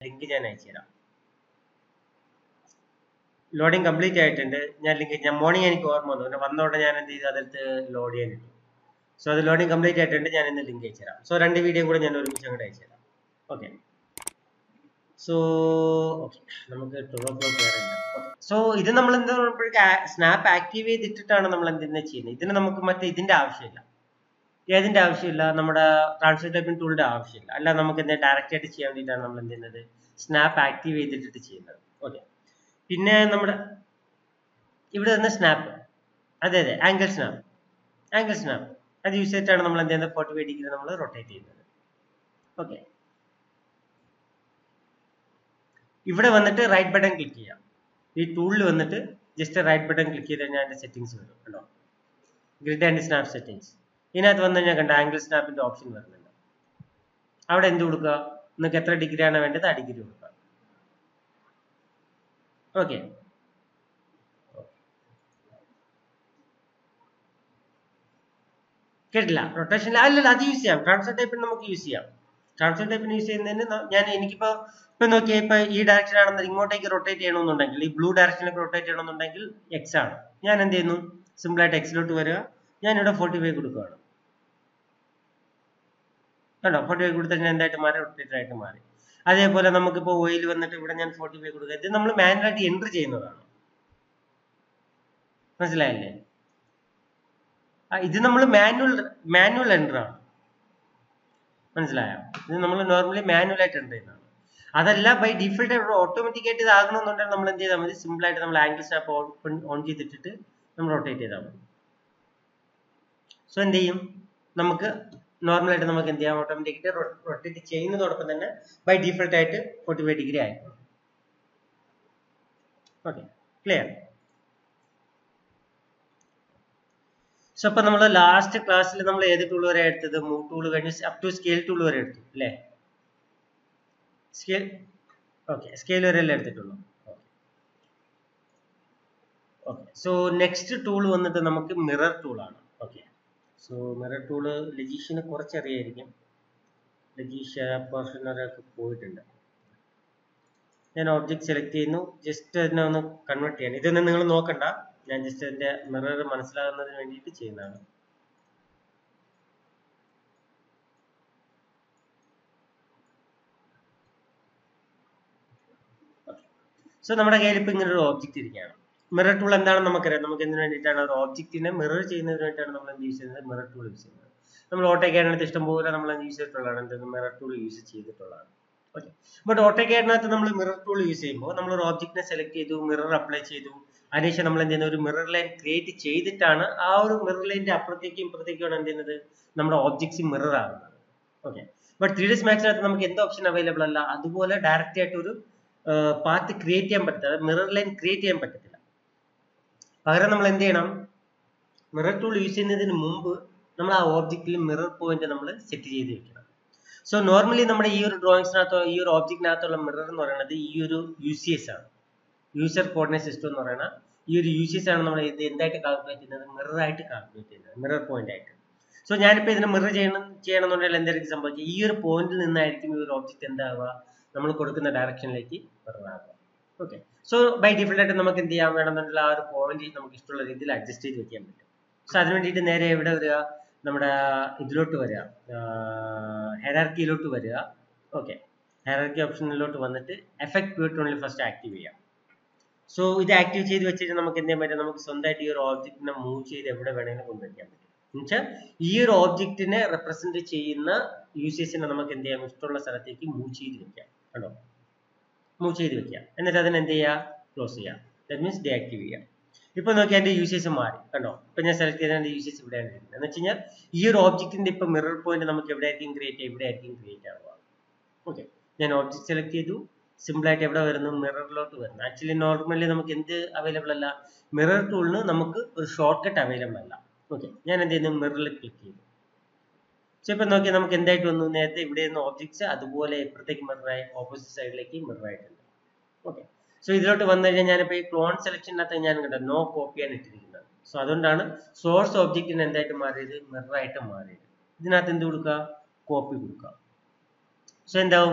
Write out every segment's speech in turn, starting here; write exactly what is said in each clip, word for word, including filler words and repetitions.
Link ഞാൻ അയച്ചു തരാം. ലോഡിങ് കംപ്ലീറ്റ് ആയിട്ടുണ്ട്. ഞാൻ ലിങ്ക് ഞാൻ മോർണിംഗ് എനിക്ക് ഓർമ്മ വന്നു, പിന്നെ വന്നോടെ ഞാൻ എന്ത് ചെയ്തു അതെടുത്ത് ലോഡ് ചെയ്യാൻ ഇട്ടു. സോ അത് ലോഡിങ് കംപ്ലീറ്റ് ആയിട്ടുണ്ട്. ഞാൻ ഇന്ന് ലിങ്ക് അയച്ചു തരാം. സോ രണ്ട് വീഡിയോ കൂടെ ഞാൻ ഒരുമിച്ച് അങ്ങോട്ട് അയച്ചു തരാം. ഓക്കെ. സോ ഓക്കെ, നമുക്ക് ട്വൽവ് ഓ ക്ലോക്ക് വരെ ഉണ്ട്. ഓക്കെ. സോ ഇത് നമ്മൾ എന്താ പറയുമ്പോഴേക്ക് സ്നാപ്പ് ആക്റ്റീവ് ചെയ്തിട്ടാണ് നമ്മൾ എന്തെന്ന് ചെയ്യുന്നത്. ഇതിന് നമുക്ക് മറ്റേ ഇതിന്റെ ആവശ്യമില്ല. ഏതിന്റെ ആവശ്യമില്ല? നമ്മുടെ ട്രാൻസ്ലേറ്റ് ടൈപ്പിംഗ് ടൂളിന്റെ ആവശ്യമില്ല. അല്ല, നമുക്ക് എന്താ ഡയറക്റ്റ് ആയിട്ട് ചെയ്യാൻ വേണ്ടിയിട്ടാണ് നമ്മൾ എന്ത് ചെയ്യുന്നത്, സ്നാപ്പ് ആക്റ്റീവ് ചെയ്തിട്ട് ചെയ്യുന്നത്. ഓക്കെ. പിന്നെ നമ്മുടെ ഇവിടെ നിന്ന് സ്നാപ്പ്, അതെ അതെ ആംഗിൾ സ്നാപ്പ്, ആംഗിൾ സ്നാപ്പ് അത് യൂസ് ചെയ്തിട്ടാണ് നമ്മൾ എന്ത് ചെയ്യുന്നത്, ഫോർട്ടി ഫൈവ് ഡിഗ്രി നമ്മൾ റൊട്ടേറ്റ് ചെയ്യുന്നത്. ഓക്കെ. ഇവിടെ വന്നിട്ട് റൈറ്റ് ബട്ടൺ ക്ലിക്ക് ചെയ്യാം. ഈ ടൂളിൽ വന്നിട്ട് ജസ്റ്റ് റൈറ്റ് ബട്ടൺ ക്ലിക്ക് ചെയ്ത് കഴിഞ്ഞാൽ അതിന്റെ സെറ്റിംഗ്സ് വരും. കണ്ടോ, ഗ്രിഡ് ആൻഡ് സ്നാപ്പ് സെറ്റിംഗ്സ്. ഇതിനകത്ത് വന്നു കഴിഞ്ഞാൽ കണ്ട ആംഗിൾ സ്നാപ്പിന്റെ ഓപ്ഷൻ വരുന്നുണ്ട്. അവിടെ എന്ത് കൊടുക്കുക, നിങ്ങൾക്ക് എത്ര ഡിഗ്രിയാണ് വേണ്ടത് ആ ഡിഗ്രി കൊടുക്കുക. ഓക്കെ. കേട്ടില്ല? റൊട്ടേഷൻ അല്ലല്ല, അത് യൂസ് ചെയ്യാം. ട്രാൻസ്ഫർ ടൈപ്പിന് നമുക്ക് യൂസ് ചെയ്യാം. ട്രാൻസ്ഫർ ടൈപ്പിന് യൂസ് ചെയ്യുന്നതിന് ഞാൻ എനിക്കിപ്പോ ഇപ്പൊ നോക്കിയാൽ ഇപ്പൊ ഈ ഡയറക്ഷൻ ആണെന്ന് ഇങ്ങോട്ടേക്ക് റൊട്ടേറ്റ് ചെയ്യണമെന്നുണ്ടെങ്കിൽ, ഈ ബ്ലൂ ഡയറക്ഷനിലേക്ക് റൊട്ടേറ്റ് ചെയ്യണമെന്നുണ്ടെങ്കിൽ എക്സ് ആണ്. ഞാൻ എന്ത് ചെയ്യുന്നു, സിമ്പിൾ ആയിട്ട് എക്സിലോട്ട് വരിക. ഞാൻ ഇവിടെ ഫോർട്ടി ഫൈവ് കൊടുക്കുകയാണ്. കണ്ടോ, ഫോർട്ടി ഫൈവ് കൊടുത്താൽ ഞാൻ എന്തായിട്ട് മാറി, റൊട്ടേറ്റർ ആയിട്ട് മാറി. അതേപോലെ നമുക്കിപ്പോ ഓയിൽ വന്നിട്ട് ഇവിടെ ഞാൻ ഫോർട്ടി ഫൈവ് കൊടുക്കുക. ഇത് നമ്മൾ മാനുവലായിട്ട് എൻട്രി ചെയ്യുന്നതാണ്. മനസ്സിലായില്ലേ? ഇത് നമ്മൾ മാനുവൽ മാനുവൽ എൻട്രി ആണ്. മനസ്സിലായോ? ഇത് നമ്മൾ നോർമലി മാനുവൽ ആയിട്ട് എൻട്രി ചെയ്യുന്നതാണ്. അതല്ല ബൈ ഡിഫോൾട്ട് ഓട്ടോമാറ്റിക് ആയിട്ട് ഇതാകണമെന്നുണ്ടെങ്കിൽ നമ്മൾ എന്ത് ചെയ്താൽ മതി, സിമ്പിൾ ആയിട്ട് നമ്മൾ ആംഗിൾ സ്നാപ്പ് ഓപ്പൺ ഓൺ ചെയ്തിട്ടിട്ട് നമ്മൾ റൊട്ടേറ്റ് ചെയ്താൽ മതി. സോ എന്ത് ചെയ്യും, നമുക്ക് നോർമലായിട്ട് നമുക്ക് എന്ത് ചെയ്യാം, ഓട്ടോമാറ്റിക് ആയിട്ട് റൊട്ടേറ്റ് ചെയ്യുന്നതോടൊപ്പം തന്നെ ബൈ ഡിഫോൾട്ട് ആയിട്ട് ഫോർട്ടി ഫൈവ് ഡിഗ്രി ആയിരിക്കും. Okay, clear? സോ അപ്പൊ നമ്മൾ ലാസ്റ്റ് ക്ലാസ്സിൽ നമ്മൾ ഏത് ടൂൾ വരെ എടുത്തത്, മൂവ് ടൂൾ കഴിഞ്ഞ് അപ് ടു സ്കെയിൽ ടൂൾ വരെ എടുത്തു അല്ലേ? സ്കെയിൽ, ഓക്കെ, സ്കെയിൽ വരെ അല്ലേ എടുത്തിട്ടുള്ളൂ. ഓക്കെ. സോ നെക്സ്റ്റ് ടൂൾ വന്നിട്ട് നമുക്ക് മിറർ ടൂൾ ആണ്. ഓക്കെ. സോ മിറർ ടൂള് ലജീഷിന് കുറച്ചറിയായിരിക്കും. ലജീഷ് പോർഷനൊക്കെ പോയിട്ടുണ്ട്. ഞാൻ ഓബ്ജക്ട് സെലക്ട് ചെയ്യുന്നു, ജസ്റ്റ് അതിനെ ഒന്ന് കൺവേർട്ട് ചെയ്യാൻ. ഇതൊന്നും നിങ്ങൾ നോക്കണ്ട, ഞാൻ ജസ്റ്റ് അതിന്റെ മിറർ മനസ്സിലാകുന്നതിന് വേണ്ടിയിട്ട് ചെയ്യുന്നതാണ്. സോ നമ്മുടെ കയ്യിൽ ഇപ്പൊ ഇങ്ങനെ ഒരു ഓബ്ജക്റ്റ് ഇരിക്കുകയാണ്. മിറർ ടൂൾ എന്താണെന്ന് നമുക്കറിയാം. നമുക്ക് എന്തിനു വേണ്ടിയിട്ടാണ്, ഒരു ഓബ്ജക്റ്റിനെ മിറർ ചെയ്യുന്നതിന് വേണ്ടിയിട്ടാണ് നമ്മൾ എന്ത് യൂസ് ചെയ്യുന്നത്, മിറർ ടൂൾ യൂസ് ചെയ്യുന്നത്. നമ്മൾ ഓട്ടോകാഡിനകത്ത് ഇഷ്ടംപോലെ നമ്മൾ യൂസ് ചെയ്തിട്ടുള്ളതാണ് എന്ത്, മിറർ ടൂൾ യൂസ് ചെയ്തിട്ടുള്ളതാണ്. ഓക്കെ. ബട്ട് ഓട്ടോകാഡിനകത്ത് നമ്മൾ മിറർ ടൂൾ യൂസ് ചെയ്യുമ്പോൾ നമ്മൾ ഒരു ഓബ്ജക്റ്റിനെ സെലക്ട് ചെയ്തു, മിറർ അപ്ലൈ ചെയ്തു, അതിനുശേഷം നമ്മൾ എന്ത് ചെയ്യുന്നത്, ഒരു മിറർ ലൈൻ ക്രിയേറ്റ് ചെയ്തിട്ടാണ് ആ ഒരു മിറർ ലൈനിന്റെ അപ്പുറത്തേക്കും ഇപ്പുറത്തേക്കുമാണ് എന്ത് ചെയ്യുന്നത്, നമ്മുടെ ഓബ്ജക്ട്സ് മിറർ ആകുന്നത്. ഓക്കെ. ബട്ട് ത്രീ ഡി മാക്സിനകത്ത് നമുക്ക് എന്ത് ഓപ്ഷൻ അവൈലബിൾ അല്ല, അതുപോലെ ഡയറക്റ്റ് ആയിട്ട് ഒരു പാത്ത് ക്രിയേറ്റ് ചെയ്യാൻ പറ്റില്ല, മിറർ ലൈൻ ക്രിയേറ്റ് ചെയ്യാൻ പറ്റത്തില്ല. പകരം നമ്മൾ എന്ത് ചെയ്യണം, മിറർ ടൂൾ യൂസ് ചെയ്യുന്നതിന് മുമ്പ് നമ്മൾ ആ ഓബ്ജക്റ്റിൽ മിറർ പോയിന്റ് നമ്മൾ സെറ്റ് ചെയ്ത് വെക്കണം. സോ നോർമലി നമ്മുടെ ഈ ഒരു ഡ്രോയിങ്സിനകത്തോ ഈ ഒരു ഓബ്ജക്റ്റിനകത്തുള്ള മിറർ എന്ന് പറയുന്നത് ഈ ഒരു യു സി എസ് ആണ്, യൂസർ കോർഡിനേറ്റ് സിസ്റ്റം എന്ന് പറയുന്ന ഈ ഒരു യു സി എസ് ആണ് നമ്മൾ ഇത് എന്തായിട്ട് കാൽക്കുലേറ്റ് ചെയ്യുന്നത്, മിറർ ആയിട്ട് കാൽക്കുലേറ്റ് ചെയ്യുന്നത്, മിറർ പോയിന്റ് ആയിട്ട്. സോ ഞാനിപ്പോൾ ഇതിന് മിറർ ചെയ്യണം ചെയ്യണമെന്നുണ്ടെങ്കിൽ എന്തായിരിക്കും സംഭവിക്കുക, ഈ ഒരു പോയിന്റിൽ നിന്നായിരിക്കും ഈ ഒരു ഓബ്ജക്റ്റ് എന്താവുക, നമ്മൾ കൊടുക്കുന്ന ഡയറക്ഷനിലേക്ക് മിറർ ആകുക. ഓക്കെ. സോ ബൈ ഡിഫോൾട്ട് ആയിട്ട് നമുക്ക് എന്ത് ചെയ്യാൻ വേണമെന്നുള്ള ആ ഒരു പോയിന്റ് നമുക്ക് ഇഷ്ടമുള്ള രീതിയിൽ അഡ്ജസ്റ്റ് ചെയ്ത് വെക്കാൻ പറ്റും. സോ അതിന് വേണ്ടിയിട്ട് നേരെ എവിടെ വരിക, നമ്മുടെ ഇതിലോട്ട് വരിക, ഹെറാർക്കിയിലോട്ട് വരിക. ഓക്കെ. ഹെറാർക്കി ഓപ്ഷനിലോട്ട് വന്നിട്ട് affect pivot only first active ചെയ്യാം. സോ ഇത് ആക്റ്റീവ് ചെയ്ത് വെച്ചിട്ട് നമുക്ക് എന്ത് ചെയ്യാൻ പറ്റും, നമുക്ക് സ്വന്തമായിട്ട് ഈ ഒരു ഓബ്ജക്റ്റിനെ മൂവ് ചെയ്ത് എവിടെ വേണമെങ്കിലും കൊണ്ടുവയ്ക്കാൻ പറ്റും. എന്നുവെച്ചാൽ ഈ ഒരു ഓബ്ജക്റ്റിനെ റെപ്രസെന്റ് ചെയ്യുന്ന യൂസേഴ്സിനെ നമുക്ക് എന്ത് ചെയ്യാം, ഇഷ്ടമുള്ള സ്ഥലത്തേക്ക് മൂവ് ചെയ്ത് വെക്കാം. കണ്ടോ, മൂവ് ചെയ്ത് വെക്കാം. എന്നിട്ട് അതിന് എന്ത് ചെയ്യുക, ക്ലോസ് ചെയ്യാം. ദാറ്റ് മീൻസ് ഡീആക്റ്റീവ് ചെയ്യാം. ഇപ്പൊ നോക്കിയാൽ എന്റെ യൂസേഴ്സ് മാറി. കണ്ടോ, ഇപ്പൊ ഞാൻ സെലക്ട് ചെയ്ത എന്റെ യൂസേഴ്സ് ഇവിടെയാണ് ഇരിക്കുന്നത്. എന്ന് വെച്ച് കഴിഞ്ഞാൽ ഈ ഒരു ഓബ്ജക്റ്റിന്റെ ഇപ്പൊ മിറർ പോയിന്റ് നമുക്ക് എവിടെ ആയിരിക്കും ക്രിയേറ്റ് ചെയ്യുക, ഇവിടെ ആയിരിക്കും ക്രിയേറ്റ് ആവുക. ഓക്കെ. ഞാൻ ഓബ്ജക്ട് സെലക്ട് ചെയ്തു, സിമ്പിൾ ആയിട്ട് എവിടെ വരുന്നു, മിററിലോട്ട് വരുന്നു. ആക്ച്വലി നോർമലി നമുക്ക് എന്ത് അവൈലബിൾ അല്ല, മിറർ ടൂളിന് നമുക്ക് ഒരു ഷോർട്ട് കട്ട് അവൈലബിൾ അല്ല. ഓക്കെ. ഞാൻ എന്ത് ചെയ്യുന്നു, മിററിൽ ക്ലിക്ക് ചെയ്തു. സോ ഇപ്പൊ നോക്കിയാൽ നമുക്ക് എന്തായിട്ട് വന്നു, നേരത്തെ ഇവിടെ നിന്ന് ഓബ്ജക്ട്സ് അതുപോലെ ഇപ്പുറത്തേക്ക് മിററായി, ഓപ്പോസിറ്റ് സൈഡിലേക്ക് മിററായിട്ടുണ്ട്. ഓക്കെ. സോ ഇതിലോട്ട് വന്നു കഴിഞ്ഞാൽ ഞാനിപ്പോൾ ഈ ക്ലോൺ സെലക്ഷനകത്ത് ഞാൻ കണ്ടത് നോ കോപ്പിയാണ് ഇട്ടിരിക്കുന്നത്. സോ അതുകൊണ്ടാണ് സോഴ്സ് ഓബ്ജക്റ്റിന് എന്തായിട്ട് മാറിയത്, മിററായിട്ട് മാറിയത്. ഇതിനകത്ത് എന്ത് കൊടുക്കുക, കോപ്പി കൊടുക്കുക. സോ എന്താവും,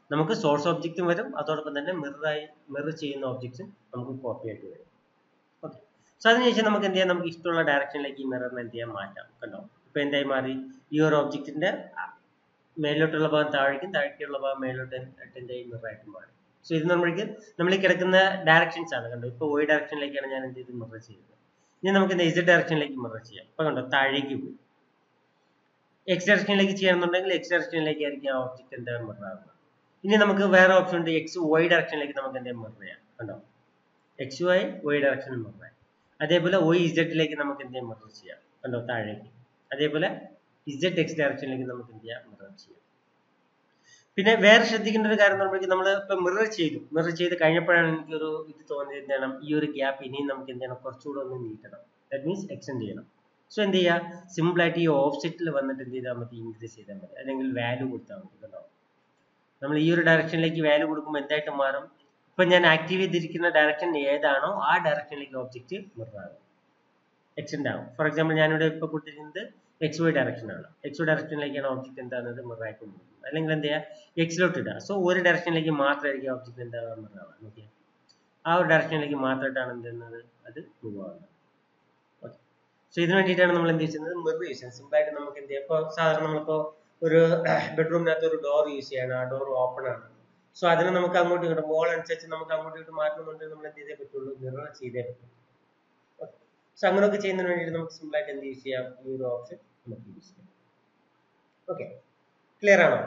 നമുക്ക് സോഴ്സ് ഒബ്ജക്റ്റും വരും, അതോടൊപ്പം തന്നെ മിററായി മിറർ ചെയ്യുന്ന ഒബ്ജക്റ്റും നമുക്ക് കോപ്പി ആയിട്ട് വരും. ഓക്കെ, സോ അതിനുശേഷം നമുക്ക് എന്ത് ചെയ്യാം, നമുക്ക് ഇഷ്ടമുള്ള ഡയറക്ഷനിലേക്ക് ഈ മിററിനെ എന്ത് ചെയ്യാൻ മാറ്റാം. കണ്ടോ, ഇപ്പൊ എന്തായി മാറി, ഈ ഒരു ഒബ്ജക്റ്റിന്റെ മേലോട്ടുള്ള ഭാഗം താഴേക്കും താഴേക്കുള്ള ഭാഗം മേലോട്ട് എന്തായി മിററായിട്ട് മാറി. സോ ഇത് നമ്മൾക്ക് നമ്മൾ ഈ കിടക്കുന്ന ഡയറക്ഷൻസ് ആണ്. കണ്ടോ, ഇപ്പൊ വൈ ഡയറക്ഷനിലേക്കാണ് ഞാൻ എന്ത് ചെയ്ത് മിറർ ചെയ്യുന്നത്. ഇനി നമുക്ക് എന്താ ഇസഡ് ഡയറക്ഷനിലേക്ക് മിറർ ചെയ്യാം. ഇപ്പൊ കണ്ടോ, താഴേക്ക് പോയി. എക്സ് ഡയറക്ഷനിലേക്ക് ചെയ്യണമെന്നുണ്ടെങ്കിൽ എക്സ് ഡയറക്ഷനിലേക്ക് ആയിരിക്കും ആ ഒബ്ജക്റ്റ് എന്താ മിറർ ആകുന്നത്. ഇനി നമുക്ക് വേറെ ഓപ്ഷൻ ഉണ്ട്, എക്സ് വൈ ഡയറക്ഷനിലേക്ക് നമുക്ക് എന്തെങ്കിലും മിറർ ചെയ്യാം. കണ്ടോ, എക്സ് വൈ വൈ ഡയറക്ഷനിൽ മിറർ ചെയ്യാം. അതേപോലെ വൈ ഇസഡിലേക്ക് നമുക്ക് എന്തെങ്കിലും മിറർ ചെയ്യാം. കണ്ടോ, താഴേക്ക്. അതേപോലെ ഇസഡ് എക്സ് ഡയറക്ഷനിലേക്ക് നമുക്ക് എന്ത് ചെയ്യാം, മിറർ ചെയ്യാം. പിന്നെ വേറെ ശ്രദ്ധിക്കേണ്ട ഒരു കാര്യം പറയുമ്പോൾ നമ്മൾ ഇപ്പൊ മിറർ ചെയ്തു മിറർ ചെയ്ത് കഴിഞ്ഞപ്പോഴാണ് എനിക്കൊരു ഇത് തോന്നിയത്, എന്താണ് ഈ ഒരു ഗ്യാപ്പ് ഇനിയും നമുക്ക് എന്ത് ചെയ്യണം, കുറച്ചുകൂടെ ഒന്ന് നീട്ടണം. ദാറ്റ് മീൻസ് എക്സ്റ്റെൻഡ് ചെയ്യണം. സോ എന്ത് ചെയ്യുക, സിമ്പിൾ ആയിട്ട് ഈ ഓഫ്സെറ്റിൽ വന്നിട്ട് എന്ത് ചെയ്താൽ മതി, ഇൻക്രീസ് ചെയ്താൽ മതി, അല്ലെങ്കിൽ വാല്യൂ കൊടുത്താൽ മതി. കേട്ടോ, നമ്മൾ ഈ ഒരു ഡയറക്ഷനിലേക്ക് വാല്യൂ കൊടുക്കുമ്പോൾ എന്തായിട്ട് മാറും, ഇപ്പൊ ഞാൻ ആക്റ്റീവ് ചെയ്തിരിക്കുന്ന ഡയറക്ഷൻ ഏതാണോ ആ ഡയറക്ഷനിലേക്ക് ഒബ്ജക്റ്റ് മിറർ ആകും, എക്സ്റ്റെൻഡ് ആകും. ഫോർ എക്സാമ്പിൾ ഞാനിവിടെ ഇപ്പൊ കൊടുത്തിരിക്കുന്നത് എക്സ് വൈ ഡയറക്ഷൻ ആണ്. എക്സ് വൈ ഡയറക്ഷനിലേക്കാണ് ഒബ്ജക്റ്റ് എന്താകുന്നത്, മിറർ ആയിട്ട് പോകുന്നത്. അല്ലെങ്കിൽ എന്ത് ചെയ്യുക, എക്സിലോട്ട് ഇടുക. സോ ഒരു ഡയറക്ഷനിലേക്ക് മാത്രമായിരിക്കും ഒബ്ജക്റ്റ് എന്താകുക, മിറർ ആവുക. ഓക്കെ, ആ ഒരു ഡയറക്ഷനിലേക്ക് മാത്രമായിട്ടാണ് എന്ത് ചെയ്യുന്നത്, അത് മൂവ് ആവുന്നത്. ഓക്കെ, സോ ഇതിന് വേണ്ടിയിട്ടാണ് നമ്മൾ എന്ത് ചെയ്യുന്നത്, മിറർ യൂസ് ചെയ്യുന്നത്. സിമ്പിൾ ആയിട്ട് നമുക്ക് എന്ത് ചെയ്യാം, ഇപ്പോൾ സാധാരണ നമ്മളിപ്പോൾ ഒരു ബെഡ്റൂമിനകത്ത് ഒരു ഡോർ യൂസ് ചെയ്യാണ്, ആ ഡോർ ഓപ്പൺ ആണ്. സോ അതിനെ നമുക്ക് അങ്ങോട്ട് ഇങ്ങോട്ട് വോൾ അനുസരിച്ച് നമുക്ക് അങ്ങോട്ട് ഇങ്ങോട്ട് മാറ്റണമെന്നുണ്ടെങ്കിൽ നമ്മൾ എന്ത് ചെയ്തേ പറ്റുള്ളൂ, മിറർ ചെയ്തേ പറ്റുള്ളൂ. സോ അങ്ങനെയൊക്കെ ചെയ്യുന്നതിന് വേണ്ടിയിട്ട് നമുക്ക് സിമ്പിൾ ആയിട്ട് എന്ത് യൂസ് ചെയ്യാം, ഈ ഒരു ഓപ്ഷൻ നമുക്ക് യൂസ് ചെയ്യാം. ഓക്കെ, ക്ലിയർ ആണോ?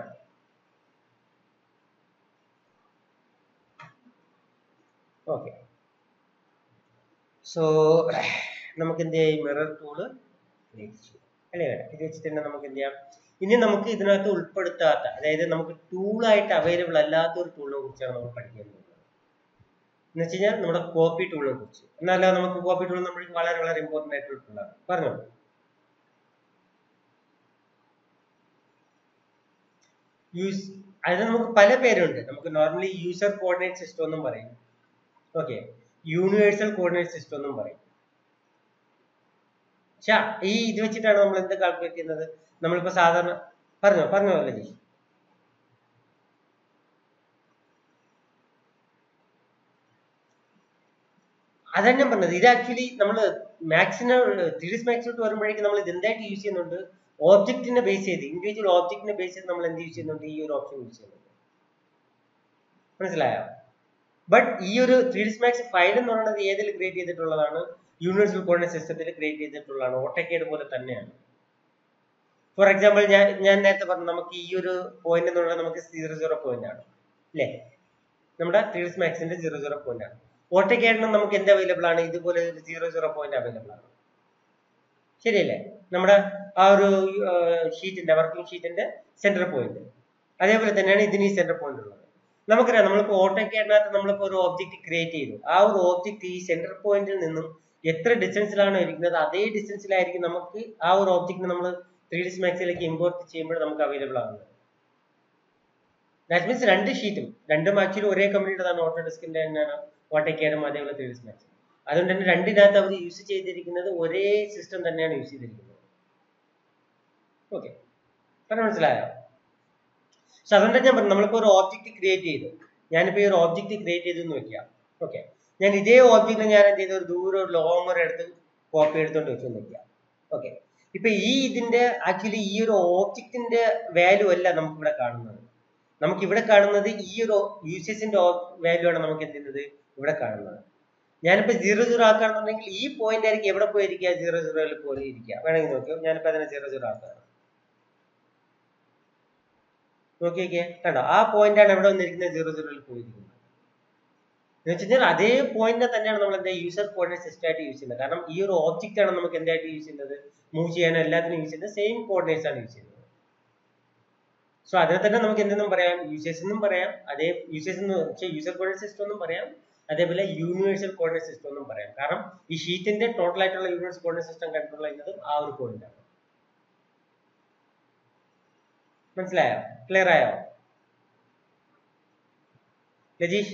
ഓക്കെ, സോ നമുക്ക് എന്ത് ചെയ്യാം, മിറർ ടൂള് അല്ലേ, ഇത് വെച്ചിട്ട് തന്നെ നമുക്ക് എന്ത് ചെയ്യാം. ഇനി നമുക്ക് ഇതിനകത്ത് ഉൾപ്പെടുത്താത്ത, അതായത് നമുക്ക് ടൂളായിട്ട് അവൈലബിൾ അല്ലാത്ത ഒരു ടൂളിനെ കുറിച്ചാണ് നമ്മൾ പഠിക്കാൻ പോകുന്നത്. എന്ന് വെച്ച് കഴിഞ്ഞാൽ നമ്മുടെ കോപ്പി ടൂളിനെ കുറിച്ച്. എന്നല്ല, നമുക്ക് കോപ്പി ടൂൾ നമ്മൾക്ക് വളരെ വളരെ ഇമ്പോർട്ടന്റ് ആയിട്ടുള്ള ടൂളാണ്. പറഞ്ഞോ, യൂസ് അതിന് നമുക്ക് പല പേരുണ്ട്. നമുക്ക് നോർമലി യൂസർ കോർഡിനേറ്റ് സിസ്റ്റം എന്നും പറയും. ഓക്കെ, യൂണിവേഴ്സൽ കോർഡിനേറ്റ് സിസ്റ്റം എന്നും പറയും. പക്ഷെ ഈ ഇത് വെച്ചിട്ടാണ് നമ്മൾ എന്ത് കാൽക്കുലേറ്റ് ചെയ്യുന്നത്, നമ്മളിപ്പോ സാധാരണ പറഞ്ഞോ പറഞ്ഞോ അല്ലേ, അതാണ് ഞാൻ പറഞ്ഞത്. ഇത് ആക്ച്വലി നമ്മൾ മാക്സിന് ത്രീ മാക്സിലോട്ട് വരുമ്പോഴേക്കും നമ്മൾ ഇത് എന്തായിട്ട് യൂസ് ചെയ്യുന്നുണ്ട്, ഓബ്ജക്റ്റിനെ ബേസ് ചെയ്ത്, ഇൻഡിവിജ്വൽ ഓബ്ജക്റ്റിനെ ബേസ് ചെയ്ത് നമ്മൾ എന്ത് യൂസ് ചെയ്യുന്നുണ്ട്, ഈ ഒരു ഓപ്ഷൻ യൂസ് ചെയ്യുന്നുണ്ട്. മനസ്സിലായോ? ബട്ട് ഈ ഒരു ത്രീ ഡി മാക്സ് ഫയൽ എന്ന് പറയുന്നത് ഏതിൽ ക്രിയേറ്റ് ചെയ്തിട്ടുള്ളതാണ്, യൂണിവേഴ്സൽ കോർഡിനേറ്റ് സിസ്റ്റത്തിൽ ക്രിയേറ്റ് ചെയ്തിട്ടുള്ളതാണ്. ഓട്ടോകാഡ് പോലെ തന്നെയാണ്. ഫോർ എക്സാമ്പിൾ ഞാൻ ഞാൻ നേരത്തെ പറഞ്ഞു, നമുക്ക് ഈ ഒരു പോയിന്റ് എന്ന് പറയുന്നത് നമുക്ക് സീറോ സീറോ പോയിന്റ് ആണ് അല്ലേ, നമ്മുടെ ത്രീ ഡി മാക്സിന്റെ സീറോ സീറോ പോയിന്റ് ആണ്. ഓട്ടോകാഡിന് നമുക്ക് എന്ത് അവൈലബിൾ ആണ്, ഇതുപോലെ ഒരു സീറോ സീറോ പോയിന്റ് അവൈലബിൾ ആണ്. ശരിയല്ലേ? നമ്മുടെ ആ ഒരു ഷീറ്റിന്റെ വർക്കിംഗ് ഷീറ്റിന്റെ സെന്റർ പോയിന്റ് അതേപോലെ തന്നെയാണ് ഇതിന് ഈ സെന്റർ പോയിന്റ് ഉള്ളത്. നമുക്കറിയാം, നമ്മളിപ്പോ ഓട്ടോകാഡിനകത്ത് നമ്മളിപ്പോ ഒരു ഓബ്ജക്റ്റ് ക്രിയേറ്റ് ചെയ്തു. ആ ഒരു ഓബ്ജക്റ്റ് ഈ സെന്റർ പോയിന്റിൽ നിന്നും എത്ര ഡിസ്റ്റൻസിലാണ് ഇരിക്കുന്നത് അതേ ഡിസ്റ്റൻസിലായിരിക്കും നമുക്ക് ആ ഒരു ഓബ്ജക്റ്റിനെ നമ്മൾ ത്രീ ഡി മാക്സിലേക്ക് ഇമ്പോർട്ട് ചെയ്യുമ്പോൾ നമുക്ക് അവൈലബിൾ ആകുന്നത്. ദാറ്റ് മീൻസ് രണ്ട് ഷീറ്റും രണ്ടും ആക്ച്വലി ഒരേ കമ്പനിയുടേതാണ്. ഓട്ടോഡെസ്കിന്റെ തന്നെയാണ് ഓട്ടോകാഡും അതേപോലെ ത്രീ ഡി മാക്സും. അതുകൊണ്ട് തന്നെ രണ്ടിനകത്ത് അവർ യൂസ് ചെയ്തിരിക്കുന്നത് ഒരേ സിസ്റ്റം തന്നെയാണ് യൂസ് ചെയ്തിരിക്കുന്നത്. ഓക്കെ, പറഞ്ഞ മനസ്സിലായോ? സോ അതുകൊണ്ട് ഞാൻ പറഞ്ഞു, നമ്മളിപ്പോ ഒരു ഓബ്ജക്റ്റ് ക്രിയേറ്റ് ചെയ്തു. ഞാനിപ്പോ ഈ ഒരു ഓബ്ജക്റ്റ് ക്രിയേറ്റ് ചെയ്തു എന്ന് വെക്കാം. ഓക്കെ, ഞാൻ ഇതേ ഓബ്ജക്റ്റിനെ ഞാൻ എന്ത് ചെയ്തു, ഒരു ദൂരം ഒരു ലോങ് ഒരു എടുത്ത് കോപ്പി എടുത്തോണ്ട് വെച്ചു എന്ന് വെക്കാം. ഓക്കെ, ഇപ്പൊ ഈ ഇതിന്റെ ആക്ച്വലി ഈ ഒരു ഓബ്ജക്റ്റിന്റെ വാല്യൂ അല്ല നമുക്ക് ഇവിടെ കാണുന്നത്. നമുക്ക് ഇവിടെ കാണുന്നത് ഈ ഒരു യൂസേഴ്സിന്റെ വാല്യൂ ആണ് നമുക്ക് എന്ത് ചെയ്യുന്നത് ഇവിടെ കാണുന്നത്. ഞാനിപ്പോ സീറോ സീറോ ആക്കുകയാണെന്നുണ്ടെങ്കിൽ ഈ പോയിന്റ് ആയിരിക്കും എവിടെ പോയിരിക്കുക, സീറോ സീറോയിൽ പോയി ഇരിക്കുക. വേണമെങ്കിൽ നോക്കിയോ, ഞാനിപ്പോ അതിനെ സീറോ സീറോ ആക്കുകയാണ്. നോക്കി നോക്കിയേ, കണ്ടോ, ആ പോയിന്റ് ആണ് എവിടെ വന്നിരിക്കുന്നത്, സീറോ സീറോയിൽ പോയിരിക്കുന്നത്. എന്ന് വെച്ച് കഴിഞ്ഞാൽ അതേ പോയിന്റ് തന്നെയാണ് നമ്മൾ എന്താ യൂസർ കോർഡിനേറ്റ് സിസ്റ്റം ആയിട്ട് യൂസ് ചെയ്യുന്നത്. കാരണം ഈ ഒരു ഓബ്ജക്റ്റ് ആണ് നമുക്ക് എന്തായിട്ട് യൂസ് ചെയ്യുന്നത്, മൂവ് ചെയ്യാനും എല്ലാത്തിനും യൂസ് ചെയ്യുന്നത് സെയിം കോർഡിനേറ്റ്സ് ആണ് യൂസ് ചെയ്യുന്നത്. സോ അതിനെ തന്നെ നമുക്ക് എന്തെന്നും പറയാം, യൂസേഴ്സ് എന്നും പറയാം, അതേ യൂസേഴ്സ് എന്ന് വെച്ചാൽ യൂസർ കോർഡിനേറ്റ് സിസ്റ്റം എന്നും പറയാം, അതേപോലെ യൂണിവേഴ്സൽ കോർഡിനേറ്റ് സിസ്റ്റം എന്നും പറയാം. കാരണം ഈ ഷീറ്റിന്റെ ടോട്ടൽ ആയിട്ടുള്ള യൂണിവേഴ്സൽ കോർഡിനേറ്റ് സിസ്റ്റം കൺട്രോൾ ചെയ്യുന്നത് ആ ഒരു പോയിന്റ് ആണ്. മനസ്സിലായോ? ക്ലിയർ ആയോ Lajeesh?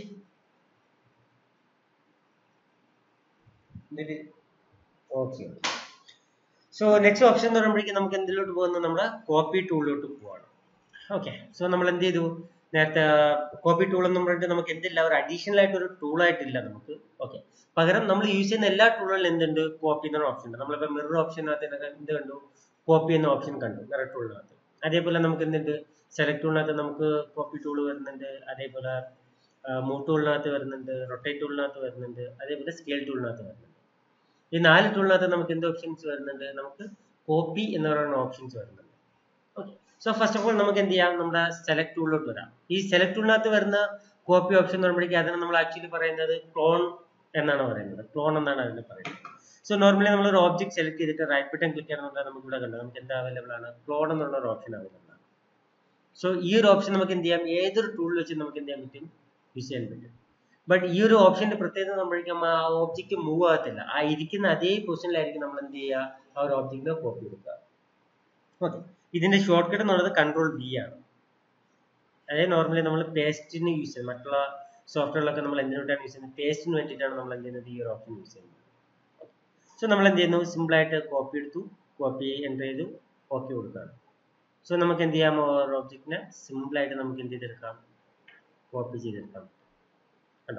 Okay, so next option എന്ന് പറയുമ്പോഴേക്കും നമുക്ക് എന്തിലോട്ട് പോകുന്നത്, നമ്മുടെ കോപ്പി ടൂളിലോട്ട് പോവാണ്. ഓക്കെ, സോ നമ്മൾ എന്ത് ചെയ്തു, നേരത്തെ കോപ്പി ടൂൾ എന്ന് പറഞ്ഞിട്ട് നമുക്ക് എന്തില്ല, ഒരു അഡീഷണൽ ആയിട്ട് ഒരു ടൂൾ ആയിട്ടില്ല നമുക്ക്. ഓക്കെ, പകരം നമ്മൾ യൂസ് ചെയ്യുന്ന എല്ലാ ടൂളുകളിലും എന്തുണ്ട്, കോപ്പി എന്ന ഓപ്ഷൻ ഉണ്ട്. നമ്മളിപ്പോൾ മിറർ ഓപ്ഷനകത്ത് എന്ത് കണ്ടു, കോപ്പി എന്ന ഓപ്ഷൻ കണ്ടു മിറർ ടൂളിനകത്ത്. അതേപോലെ നമുക്ക് എന്തുണ്ട്, സെലക്ട് ടൂളിനകത്ത് നമുക്ക് കോപ്പി ടൂൾ വരുന്നുണ്ട്, അതേപോലെ മൂവ് ടൂളിനകത്ത് വരുന്നുണ്ട്, റൊട്ടേറ്റ് ടൂളിനകത്ത് വരുന്നുണ്ട്, അതേപോലെ സ്കെയിൽ ടൂളിനകത്ത് വരുന്നുണ്ട്. ഈ നാല് ടൂളിനകത്ത് നമുക്ക് എന്ത് ഓപ്ഷൻസ് വരുന്നുണ്ട്, നമുക്ക് കോപ്പി എന്ന് പറയുന്ന ഓപ്ഷൻസ് വരുന്നുണ്ട്. Okay, so first of all നമുക്ക് എന്ത് ചെയ്യാം, നമ്മുടെ സെലക്ട് ടൂളിലോട്ട് വരാം. ഈ സെലക്ട് ടൂളിനകത്ത് വരുന്ന കോപ്പി ഓപ്ഷൻ എന്ന് പറയുമ്പോഴേക്കും അതിനെ നമ്മൾ ആക്ച്വലി പറയുന്നത് ക്ലോൺ എന്നാണ് പറയുന്നത്. ക്ലോൺ എന്നാണ് അതിന് പറയുന്നത്. സോ നോർമലി നമ്മൾ ഒരു ഓബ്ജക്ട് സെലക്ട് ചെയ്തിട്ട് റൈറ്റ് ബട്ടൺ ക്ലിക്ക് ചെയ്യണമെന്നുണ്ടെങ്കിൽ നമുക്ക് ഇവിടെ കണ്ടത് നമുക്ക് എന്താ അവൈലബിൾ ആണ്, ക്ലോൺ എന്നുള്ള ഒരു ഓപ്ഷൻ അവൈലബിൾ ആണ്. സോ ഈ ഒരു ഓപ്ഷൻ നമുക്ക് എന്ത് ചെയ്യാം, ഏതൊരു ടൂളിൽ വെച്ച് നമുക്ക് എന്ത് ചെയ്യാൻ പറ്റും, യൂസ് ചെയ്യാൻ പറ്റും. ബട്ട് ഈ ഒരു ഓപ്ഷന്റെ പ്രത്യേകത നമ്മളിരിക്കും ആ ഓബ്ജക്റ്റ് മൂവ് ആകത്തില്ല, ആ ഇരിക്കുന്ന അതേ പൊസിഷനിലായിരിക്കും നമ്മൾ എന്ത് ചെയ്യുക, ആ ഒരു ഓബ്ജക്റ്റിനെ കോപ്പി എടുക്കുക. ഓക്കെ, ഇതിന്റെ ഷോർട്ട് കട്ട് എന്നുള്ളത് കൺട്രോൾ ബി ആണ്. അതായത് നോർമലി നമ്മൾ പേസ്റ്റിന് യൂസ് ചെയ്യുന്നത്, മറ്റുള്ള സോഫ്റ്റ്വെയറിലൊക്കെ നമ്മൾ എന്തിനായിട്ടാണ് യൂസ് ചെയ്യുന്നത്, പേസ്റ്റിന് വേണ്ടിയിട്ടാണ് നമ്മൾ എന്ത് ചെയ്യുന്നത്, ഈ ഒരു ഓപ്ഷൻ യൂസ് ചെയ്യുന്നത്. സോ നമ്മൾ എന്ത് ചെയ്യുന്നു, സിമ്പിൾ ആയിട്ട് കോപ്പി എടുത്തു, കോപ്പി എൻ്റർ ചെയ്തു, ഓക്കെ കൊടുക്കുകയാണ്. സോ നമുക്ക് എന്ത് ചെയ്യാം, ഒരു ഓബ്ജക്റ്റിനെ സിമ്പിൾ ആയിട്ട് നമുക്ക് എന്ത് ചെയ്തെടുക്കാം, കോപ്പി ചെയ്തെടുക്കാം. കണ്ടോ?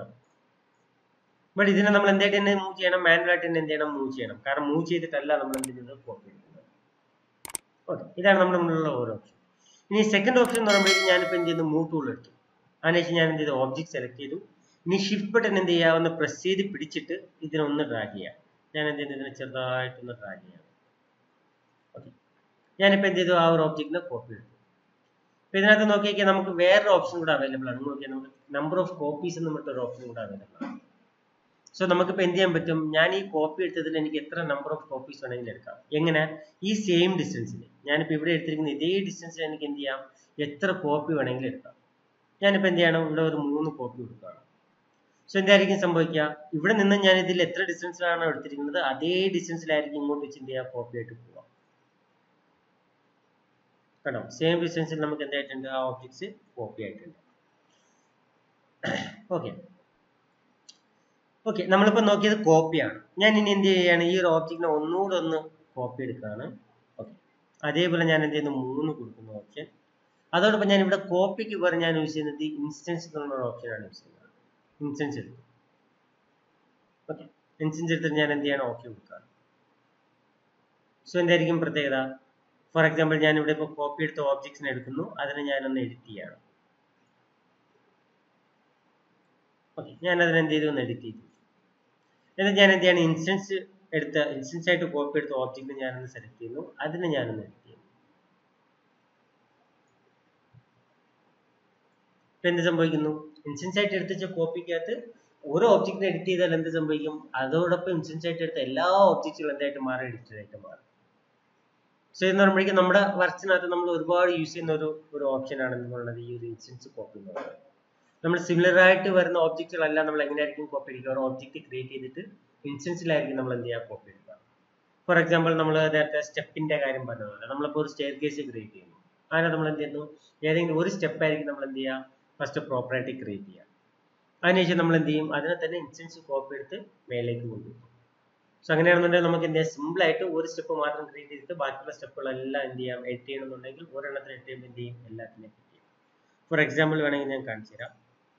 ബട്ട് ഇതിനെ നമ്മൾ എന്തായിട്ട് തന്നെ മൂവ് ചെയ്യണം, മാനുവലായിട്ട് തന്നെ എന്ത് ചെയ്യണം, മൂവ് ചെയ്യണം. കാരണം മൂവ് ചെയ്തിട്ടല്ല നമ്മൾ എന്ത് ചെയ്യുന്നത്, കോപ്പി എടുക്കുന്നത്. ഓക്കെ, ഇതാണ് നമ്മുടെ മുന്നിലുള്ള ഓരോ ഓപ്ഷൻ. ഇനി സെക്കൻഡ് ഓപ്ഷൻ എന്ന് പറയുമ്പോഴേക്കും ഞാനിപ്പോൾ എന്ത് ചെയ്യുന്നു, മൂവ് ടൂൾ എടുത്തു. അതിനുശേഷം ഞാൻ എന്ത് ചെയ്തു, ഓബ്ജക്ട് സെലക്ട് ചെയ്തു. ഇനി ഷിഫ്റ്റ് ബട്ടൺ എന്ത് ചെയ്യുക, ഒന്ന് പ്രസ് ചെയ്ത് പിടിച്ചിട്ട് ഇതിനൊന്ന് ഡ്രാഗ് ചെയ്യാം. ഞാൻ എന്ത് ചെയ്യുന്നു, ഇതിനെ ചെറുതായിട്ടൊന്ന് ഡ്രാഗ് ചെയ്യാം. ഓക്കെ, ഞാനിപ്പോൾ എന്ത് ചെയ്തു, ആ ഒരു ഓബ്ജക്റ്റിനെ കോപ്പി എടുത്തു. അപ്പോൾ ഇതിനകത്ത് നോക്കിയാൽ നമുക്ക് വേറൊരു ഓപ്ഷൻ കൂടെ അവൈലബിൾ ആണ്. നോക്കിയാൽ നമുക്ക് നമ്പർ ഓഫ് കോപ്പീസ് എന്ന് പറഞ്ഞിട്ട് ഒരു ഓപ്ഷൻ കൂടെ അവൈലബിൾ ആണ്. സോ നമുക്കിപ്പോൾ എന്ത് ചെയ്യാൻ പറ്റും, ഞാൻ ഈ കോപ്പി എടുത്തതിൽ എനിക്ക് എത്ര നമ്പർ ഓഫ് കോപ്പീസ് വേണമെങ്കിലും എടുക്കാം. എങ്ങനെ, ഈ സെയിം ഡിസ്റ്റൻസിൽ ഞാനിപ്പോൾ ഇവിടെ എടുത്തിരിക്കുന്ന ഇതേ ഡിസ്റ്റൻസിൽ എനിക്ക് എന്ത് ചെയ്യാം, എത്ര കോപ്പി വേണമെങ്കിലും എടുക്കാം. ഞാനിപ്പോൾ എന്ത് ചെയ്യണം, ഇവിടെ ഒരു മൂന്ന് കോപ്പി കൊടുക്കുകയാണ്. സോ എന്തായിരിക്കും സംഭവിക്കുക, ഇവിടെ നിന്ന് ഞാൻ ഇതിൽ എത്ര ഡിസ്റ്റൻസിലാണ് എടുത്തിരിക്കുന്നത് അതേ ഡിസ്റ്റൻസിലായിരിക്കും ഇങ്ങോട്ട് വെച്ച് എന്ത് ചെയ്യുക, കോപ്പി ആയിട്ട് പോവാം. കേട്ടോ, സെയിം ഡിസ്റ്റൻസിൽ നമുക്ക് എന്തായിട്ടുണ്ട്, ആ ഓബ്ജക്ട്സ് കോപ്പി ആയിട്ടുണ്ട്. ഓക്കെ ഓക്കെ നമ്മളിപ്പോൾ നോക്കിയത് കോപ്പിയാണ്. ഞാൻ ഇനി എന്ത് ചെയ്യുകയാണ്, ഈ ഒരു ഓബ്ജക്റ്റിനെ ഒന്നുകൂടെ ഒന്ന് കോപ്പി എടുക്കുകയാണ്. ഓക്കെ, അതേപോലെ ഞാൻ എന്ത് ചെയ്യുന്നു, മൂന്ന് കൊടുക്കുന്ന ഓപ്ഷൻ. അതോടൊപ്പം ഞാൻ ഇവിടെ കോപ്പിക്ക് പകരം ഞാൻ യൂസ് ചെയ്യുന്നത് ഇൻസ്റ്റൻസ് എന്നുള്ള ഓപ്ഷനാണ് യൂസ് ചെയ്യുന്നത്. ഇൻസ്റ്റൻസ് എടുത്തു. ഓക്കെ, ഇൻസ്റ്റൻസ് എടുത്തിട്ട് ഞാൻ എന്ത് ചെയ്യണം, ഓക്കെ കൊടുക്കുകയാണ്. സോ എന്തായിരിക്കും പ്രത്യേകത, ഫോർ എക്സാമ്പിൾ ഞാൻ ഇവിടെ ഇപ്പോൾ കോപ്പി എടുത്ത ഓബ്ജക്ട്സിനെ എടുക്കുന്നു, അതിനെ ഞാനൊന്ന് എഡിറ്റ് ചെയ്യണം. ഓക്കെ, ഞാൻ അതിനെ എന്ത് ചെയ്തു, ഒന്ന് എഡിറ്റ് ചെയ്തു. എന്നിട്ട് ഞാൻ എന്ത് ചെയ്യണം, ഇൻസ്റ്റൻസ് എടുത്ത ഇൻസ്റ്റൻസ് ആയിട്ട് കോപ്പി എടുത്ത ഓബ്ജക്റ്റിനെ ഞാനൊന്ന് സെലക്ട് ചെയ്യുന്നു, അതിനെ ഞാനൊന്ന് എഡിറ്റ് ചെയ്യുന്നു. ഇപ്പൊ എന്ത് സംഭവിക്കുന്നു, ഇൻസ്റ്റൻസ് ആയിട്ട് എടുത്ത കോപ്പിക്കകത്ത് ഓരോ ഓബ്ജക്റ്റിനെ എഡിറ്റ് ചെയ്താൽ എന്ത് സംഭവിക്കും, അതോടൊപ്പം ഇൻസ്റ്റൻസ് ആയിട്ട് എടുത്ത എല്ലാ ഓബ്ജക്റ്റുകളും എന്തായിട്ട് മാറി, എഡിറ്റഡ് ആയിട്ട് മാറും. സോ എന്ന് പറയുമ്പോഴേക്കും നമ്മുടെ വർക്സിനകത്ത് നമ്മൾ ഒരുപാട് യൂസ് ചെയ്യുന്ന ഒരു ഒരു ഓപ്ഷൻ ആണ് എന്നുള്ളത് ഈ ഒരു ഇൻസ്റ്റൻസ് കോപ്പി എന്ന് പറയുന്നത്. നമ്മൾ സിമിലർ ആയിട്ട് വരുന്ന ഓബ്ജക്റ്റുകളെല്ലാം നമ്മൾ എങ്ങനെയായിരിക്കും കോപ്പി എടുക്കുക, ഒരു ഓബ്ജക്റ്റ് ക്രിയേറ്റ് ചെയ്തിട്ട് ഇൻസ്റ്റൻസിലായിരിക്കും നമ്മൾ എന്ത് ചെയ്യുക, കോപ്പി എടുക്കുക. ഫോർ എക്സാമ്പിൾ നമ്മൾ നേരത്തെ സ്റ്റെപ്പിന്റെ കാര്യം പറഞ്ഞതുപോലെ നമ്മളിപ്പോൾ ഒരു സ്റ്റെയർ കേസ് ക്രിയേറ്റ് ചെയ്യുന്നു, അങ്ങനെ നമ്മൾ എന്ത് ചെയ്യുന്നു, ഏതെങ്കിലും ഒരു സ്റ്റെപ്പ് ആയിരിക്കും നമ്മൾ എന്ത് ചെയ്യുക, ഫസ്റ്റ് പ്രോപ്പറായിട്ട് ക്രിയേറ്റ് ചെയ്യുക. അതിനുശേഷം നമ്മൾ എന്ത് ചെയ്യും, അതിനെ തന്നെ ഇൻസ്റ്റൻസ് കോപ്പി എടുത്ത് മേലേക്ക് കൊണ്ടുപോകും. സോ അങ്ങനെയാണെന്നുണ്ടെങ്കിൽ നമുക്ക് എന്ത് ചെയ്യാം, സിമ്പിൾ ആയിട്ട് ഒരു സ്റ്റെപ്പ് മാത്രം ക്രിയേറ്റ് ചെയ്തിട്ട് ബാക്കിയുള്ള സ്റ്റെപ്പുകളെല്ലാം എന്ത് ചെയ്യാം, എഡിറ്റ് ചെയ്യണമെന്നുണ്ടെങ്കിൽ ഒരെണ്ണത്തിന് എഡിറ്റ് ചെയ്യുമ്പോൾ എന്ത് ചെയ്യും, എല്ലാത്തിനെയും എഡിറ്റ് ചെയ്യും. ഫോർ എക്സാമ്പിൾ വേണമെങ്കിൽ ഞാൻ കാണിച്ചു തരാം.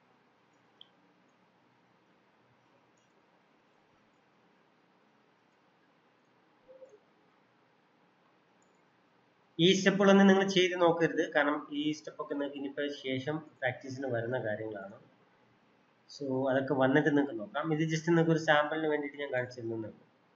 ഈ സ്റ്റെപ്പുകളൊന്നും നിങ്ങൾ ചെയ്ത് നോക്കരുത്, കാരണം ഈ സ്റ്റെപ്പൊക്കെ നിങ്ങൾക്ക് ഇനിയിപ്പോൾ ശേഷം പ്രാക്ടീസിന് വരുന്ന കാര്യങ്ങളാണ്. സോ അതൊക്കെ വന്നിട്ട് നിങ്ങൾക്ക് നോക്കാം. ഇത് ജസ്റ്റ് നിങ്ങൾക്ക് ഒരു സാമ്പിളിന് വേണ്ടിയിട്ട് ഞാൻ കാണിച്ചു തരുന്നുള്ളൂ.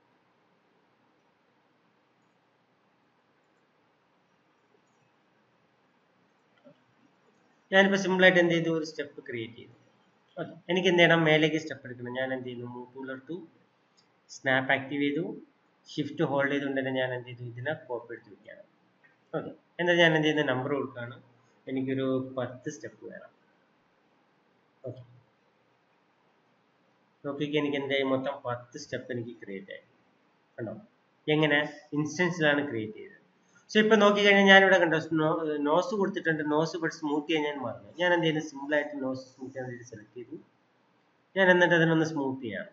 ഞാനിപ്പോൾ സിമ്പിളായിട്ട് എന്ത് ചെയ്തു, ഒരു സ്റ്റെപ്പ് ക്രിയേറ്റ് ചെയ്തു. ഓക്കെ, എനിക്ക് എന്ത് ചെയ്യണം, മേലേക്ക് സ്റ്റെപ്പ് എടുക്കണം. ഞാൻ എന്ത് ചെയ്യുന്നു, മൂവ് ടൂൾ എടുത്തു, സ്നാപ്പ് ആക്റ്റീവ് ചെയ്തു, ഷിഫ്റ്റ് ഹോൾഡ് ചെയ്തുകൊണ്ട് തന്നെ ഞാൻ എന്ത് ചെയ്തു, ഇതിനെ കോപ്പി എടുത്ത് വയ്ക്കുകയാണ്. ഓക്കെ, എന്നാൽ ഞാൻ എന്ത് ചെയ്യുന്ന നമ്പർ കൊടുക്കുകയാണ്, എനിക്കൊരു പത്ത് സ്റ്റെപ്പ് വേണം. ഓക്കെ, നോക്കിക്ക് എനിക്ക് എന്തായി, മൊത്തം പത്ത് സ്റ്റെപ്പ് എനിക്ക് ക്രിയേറ്റ് ആയി. കണ്ടോ, എങ്ങനെ, ഇൻസ്റ്റൻസിലാണ് ക്രിയേറ്റ് ചെയ്തത്. സോ ഇപ്പൊ നോക്കിക്കഴിഞ്ഞാൽ ഞാനിവിടെ കണ്ടോ, നോസ് കൊടുത്തിട്ടുണ്ട്, നോസ് ബട്ട് സ്മൂത്ത് ചെയ്യാൻ ഞാൻ മറന്നു. ഞാൻ എന്ത് ചെയ്യുന്നു, സിമ്പിൾ ആയിട്ട് നോസ് സ്മൂത്ത് ചെയ്യാൻ വേണ്ടി സെലക്ട് ചെയ്തു. ഞാൻ എന്നിട്ട് അതിനൊന്ന് സ്മൂത്ത് ചെയ്യാം.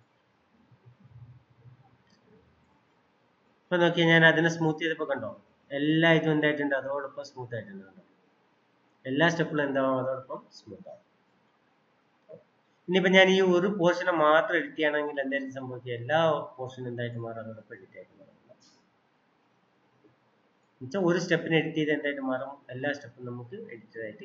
ഇപ്പൊ നോക്കിയാൽ ഞാൻ അതിനെ സ്മൂത്ത് ചെയ്തപ്പോൾ കണ്ടോ, എല്ലാ ഇതും എന്തായിട്ടുണ്ട് അതോടൊപ്പം സ്മൂത്ത് ആയിട്ടുണ്ട്. എല്ലാ സ്റ്റെപ്പിലും എന്താവും അതോടൊപ്പം സ്മൂത്ത് ആവും. ഇനിയിപ്പോൾ ഞാൻ ഈ ഒരു പോർഷനെ മാത്രം എഡിറ്റ് ചെയ്യണമെങ്കിൽ എന്തായാലും സംഭവിക്കുക, എല്ലാ പോർഷനും എന്തായിട്ട് മാറും അതോടൊപ്പം എഡിറ്റ് ആയിട്ട് മാറും. എന്നുവെച്ചാൽ ഒരു സ്റ്റെപ്പിന് എഡിറ്റ് ചെയ്ത് എന്തായിട്ട് മാറും, എല്ലാ സ്റ്റെപ്പും നമുക്ക് എഡിറ്റഡ് ആയിട്ട്.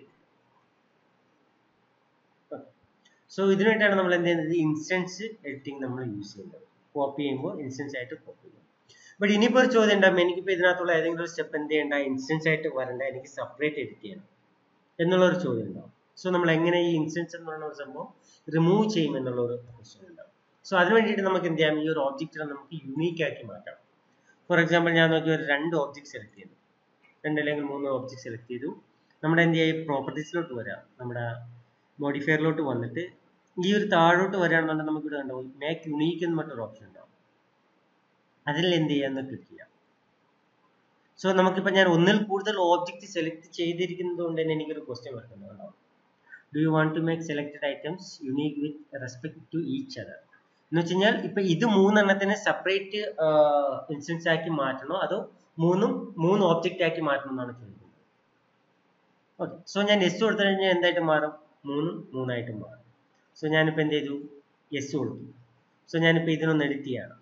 സോ ഇതിനു വേണ്ടിയാണ് നമ്മൾ എന്ത് ചെയ്യുന്നത്, ഇൻസ്റ്റൻസ് എഡിറ്റിംഗ് നമ്മൾ യൂസ് ചെയ്യുന്നത്. കോപ്പി ചെയ്യുമ്പോൾ ഇൻസ്റ്റൻസ് ആയിട്ട് കോപ്പി ചെയ്യും. ബട്ട് ഇനിയിപ്പോൾ ഒരു ചോദ്യം ഉണ്ടാകും, എനിക്കിപ്പോൾ ഇതിനകത്തുള്ള ഏതെങ്കിലും ഒരു സ്റ്റെപ്പ് എന്ത് ചെയ്യേണ്ട, ഇൻസ്റ്റൻസ് ആയിട്ട് വരണ്ട, എനിക്ക് സെപ്പറേറ്റ് എഡിറ്റ് ചെയ്യണം എന്നുള്ളൊരു ചോദ്യം ഉണ്ടാവും. സോ നമ്മൾ എങ്ങനെ ഈ ഇൻസ്റ്റൻസ് എന്ന് പറയുന്ന ഒരു സംഭവം റിമൂവ് ചെയ്യും എന്നുള്ളൊരു ക്വസ്റ്റ്യൻ ഉണ്ടാവും. സോ അതിന് വേണ്ടിയിട്ട് നമുക്ക് എന്ത് ചെയ്യാം, ഈ ഒരു ഓബ്ജക്റ്റിനെ നമുക്ക് യുണീക്ക് ആക്കി മാറ്റാം. ഫോർ എക്സാമ്പിൾ ഞാൻ നോക്കി ഒരു രണ്ട് ഓബ്ജക്റ്റ് സെലക്ട് ചെയ്തു, രണ്ട് അല്ലെങ്കിൽ മൂന്ന് ഓബ്ജക്റ്റ് സെലക്ട് ചെയ്തു. നമ്മുടെ എന്ത് ചെയ്യാം, പ്രോപ്പർട്ടീസിലോട്ട് വരാം, നമ്മുടെ മോഡിഫയറിലോട്ട് വന്നിട്ട് ഈ ഒരു താഴോട്ട് വരികയാണെന്നുണ്ടെങ്കിൽ നമുക്ക് ഇവിടെ കണ്ടോ മേക്ക് യുണീക്ക് എന്ന് പറഞ്ഞൊരു ഓപ്ഷൻ ഉണ്ടാവും. അതിൽ എന്ത് ചെയ്യാന്ന് ക്ലിക്ക് ചെയ്യാം. സോ നമുക്കിപ്പോൾ ഞാൻ ഒന്നിൽ കൂടുതൽ ഓബ്ജക്റ്റ് സെലക്ട് ചെയ്തിരിക്കുന്നത് കൊണ്ട് തന്നെ എനിക്കൊരു ക്വസ്റ്റ്യൻ വരുന്നുണ്ടാവും, do you want to make selected items unique with respect to each other. എന്ന് വെച്ച് കഴിഞ്ഞാൽ ഇപ്പൊ ഇത് മൂന്നെണ്ണത്തിന് സെപ്പറേറ്റ് ഇൻസ്റ്റൻസ് ആക്കി മാറ്റണോ അതോ മൂന്നും മൂന്ന് ഓബ്ജക്റ്റ് ആക്കി മാറ്റണം എന്നാണ് ചോദിക്കുന്നത്. ഓക്കെ, സോ ഞാൻ എസ് കൊടുത്തു കഴിഞ്ഞാൽ എന്തായിട്ട് മാറും, മൂന്നും മൂന്നായിട്ട് മാറും. സോ ഞാനിപ്പോൾ എന്ത് ചെയ്തു, എസ് കൊടുത്തു. സോ ഞാനിപ്പോൾ ഇതിനൊന്ന് എഡിറ്റ് ചെയ്യണം,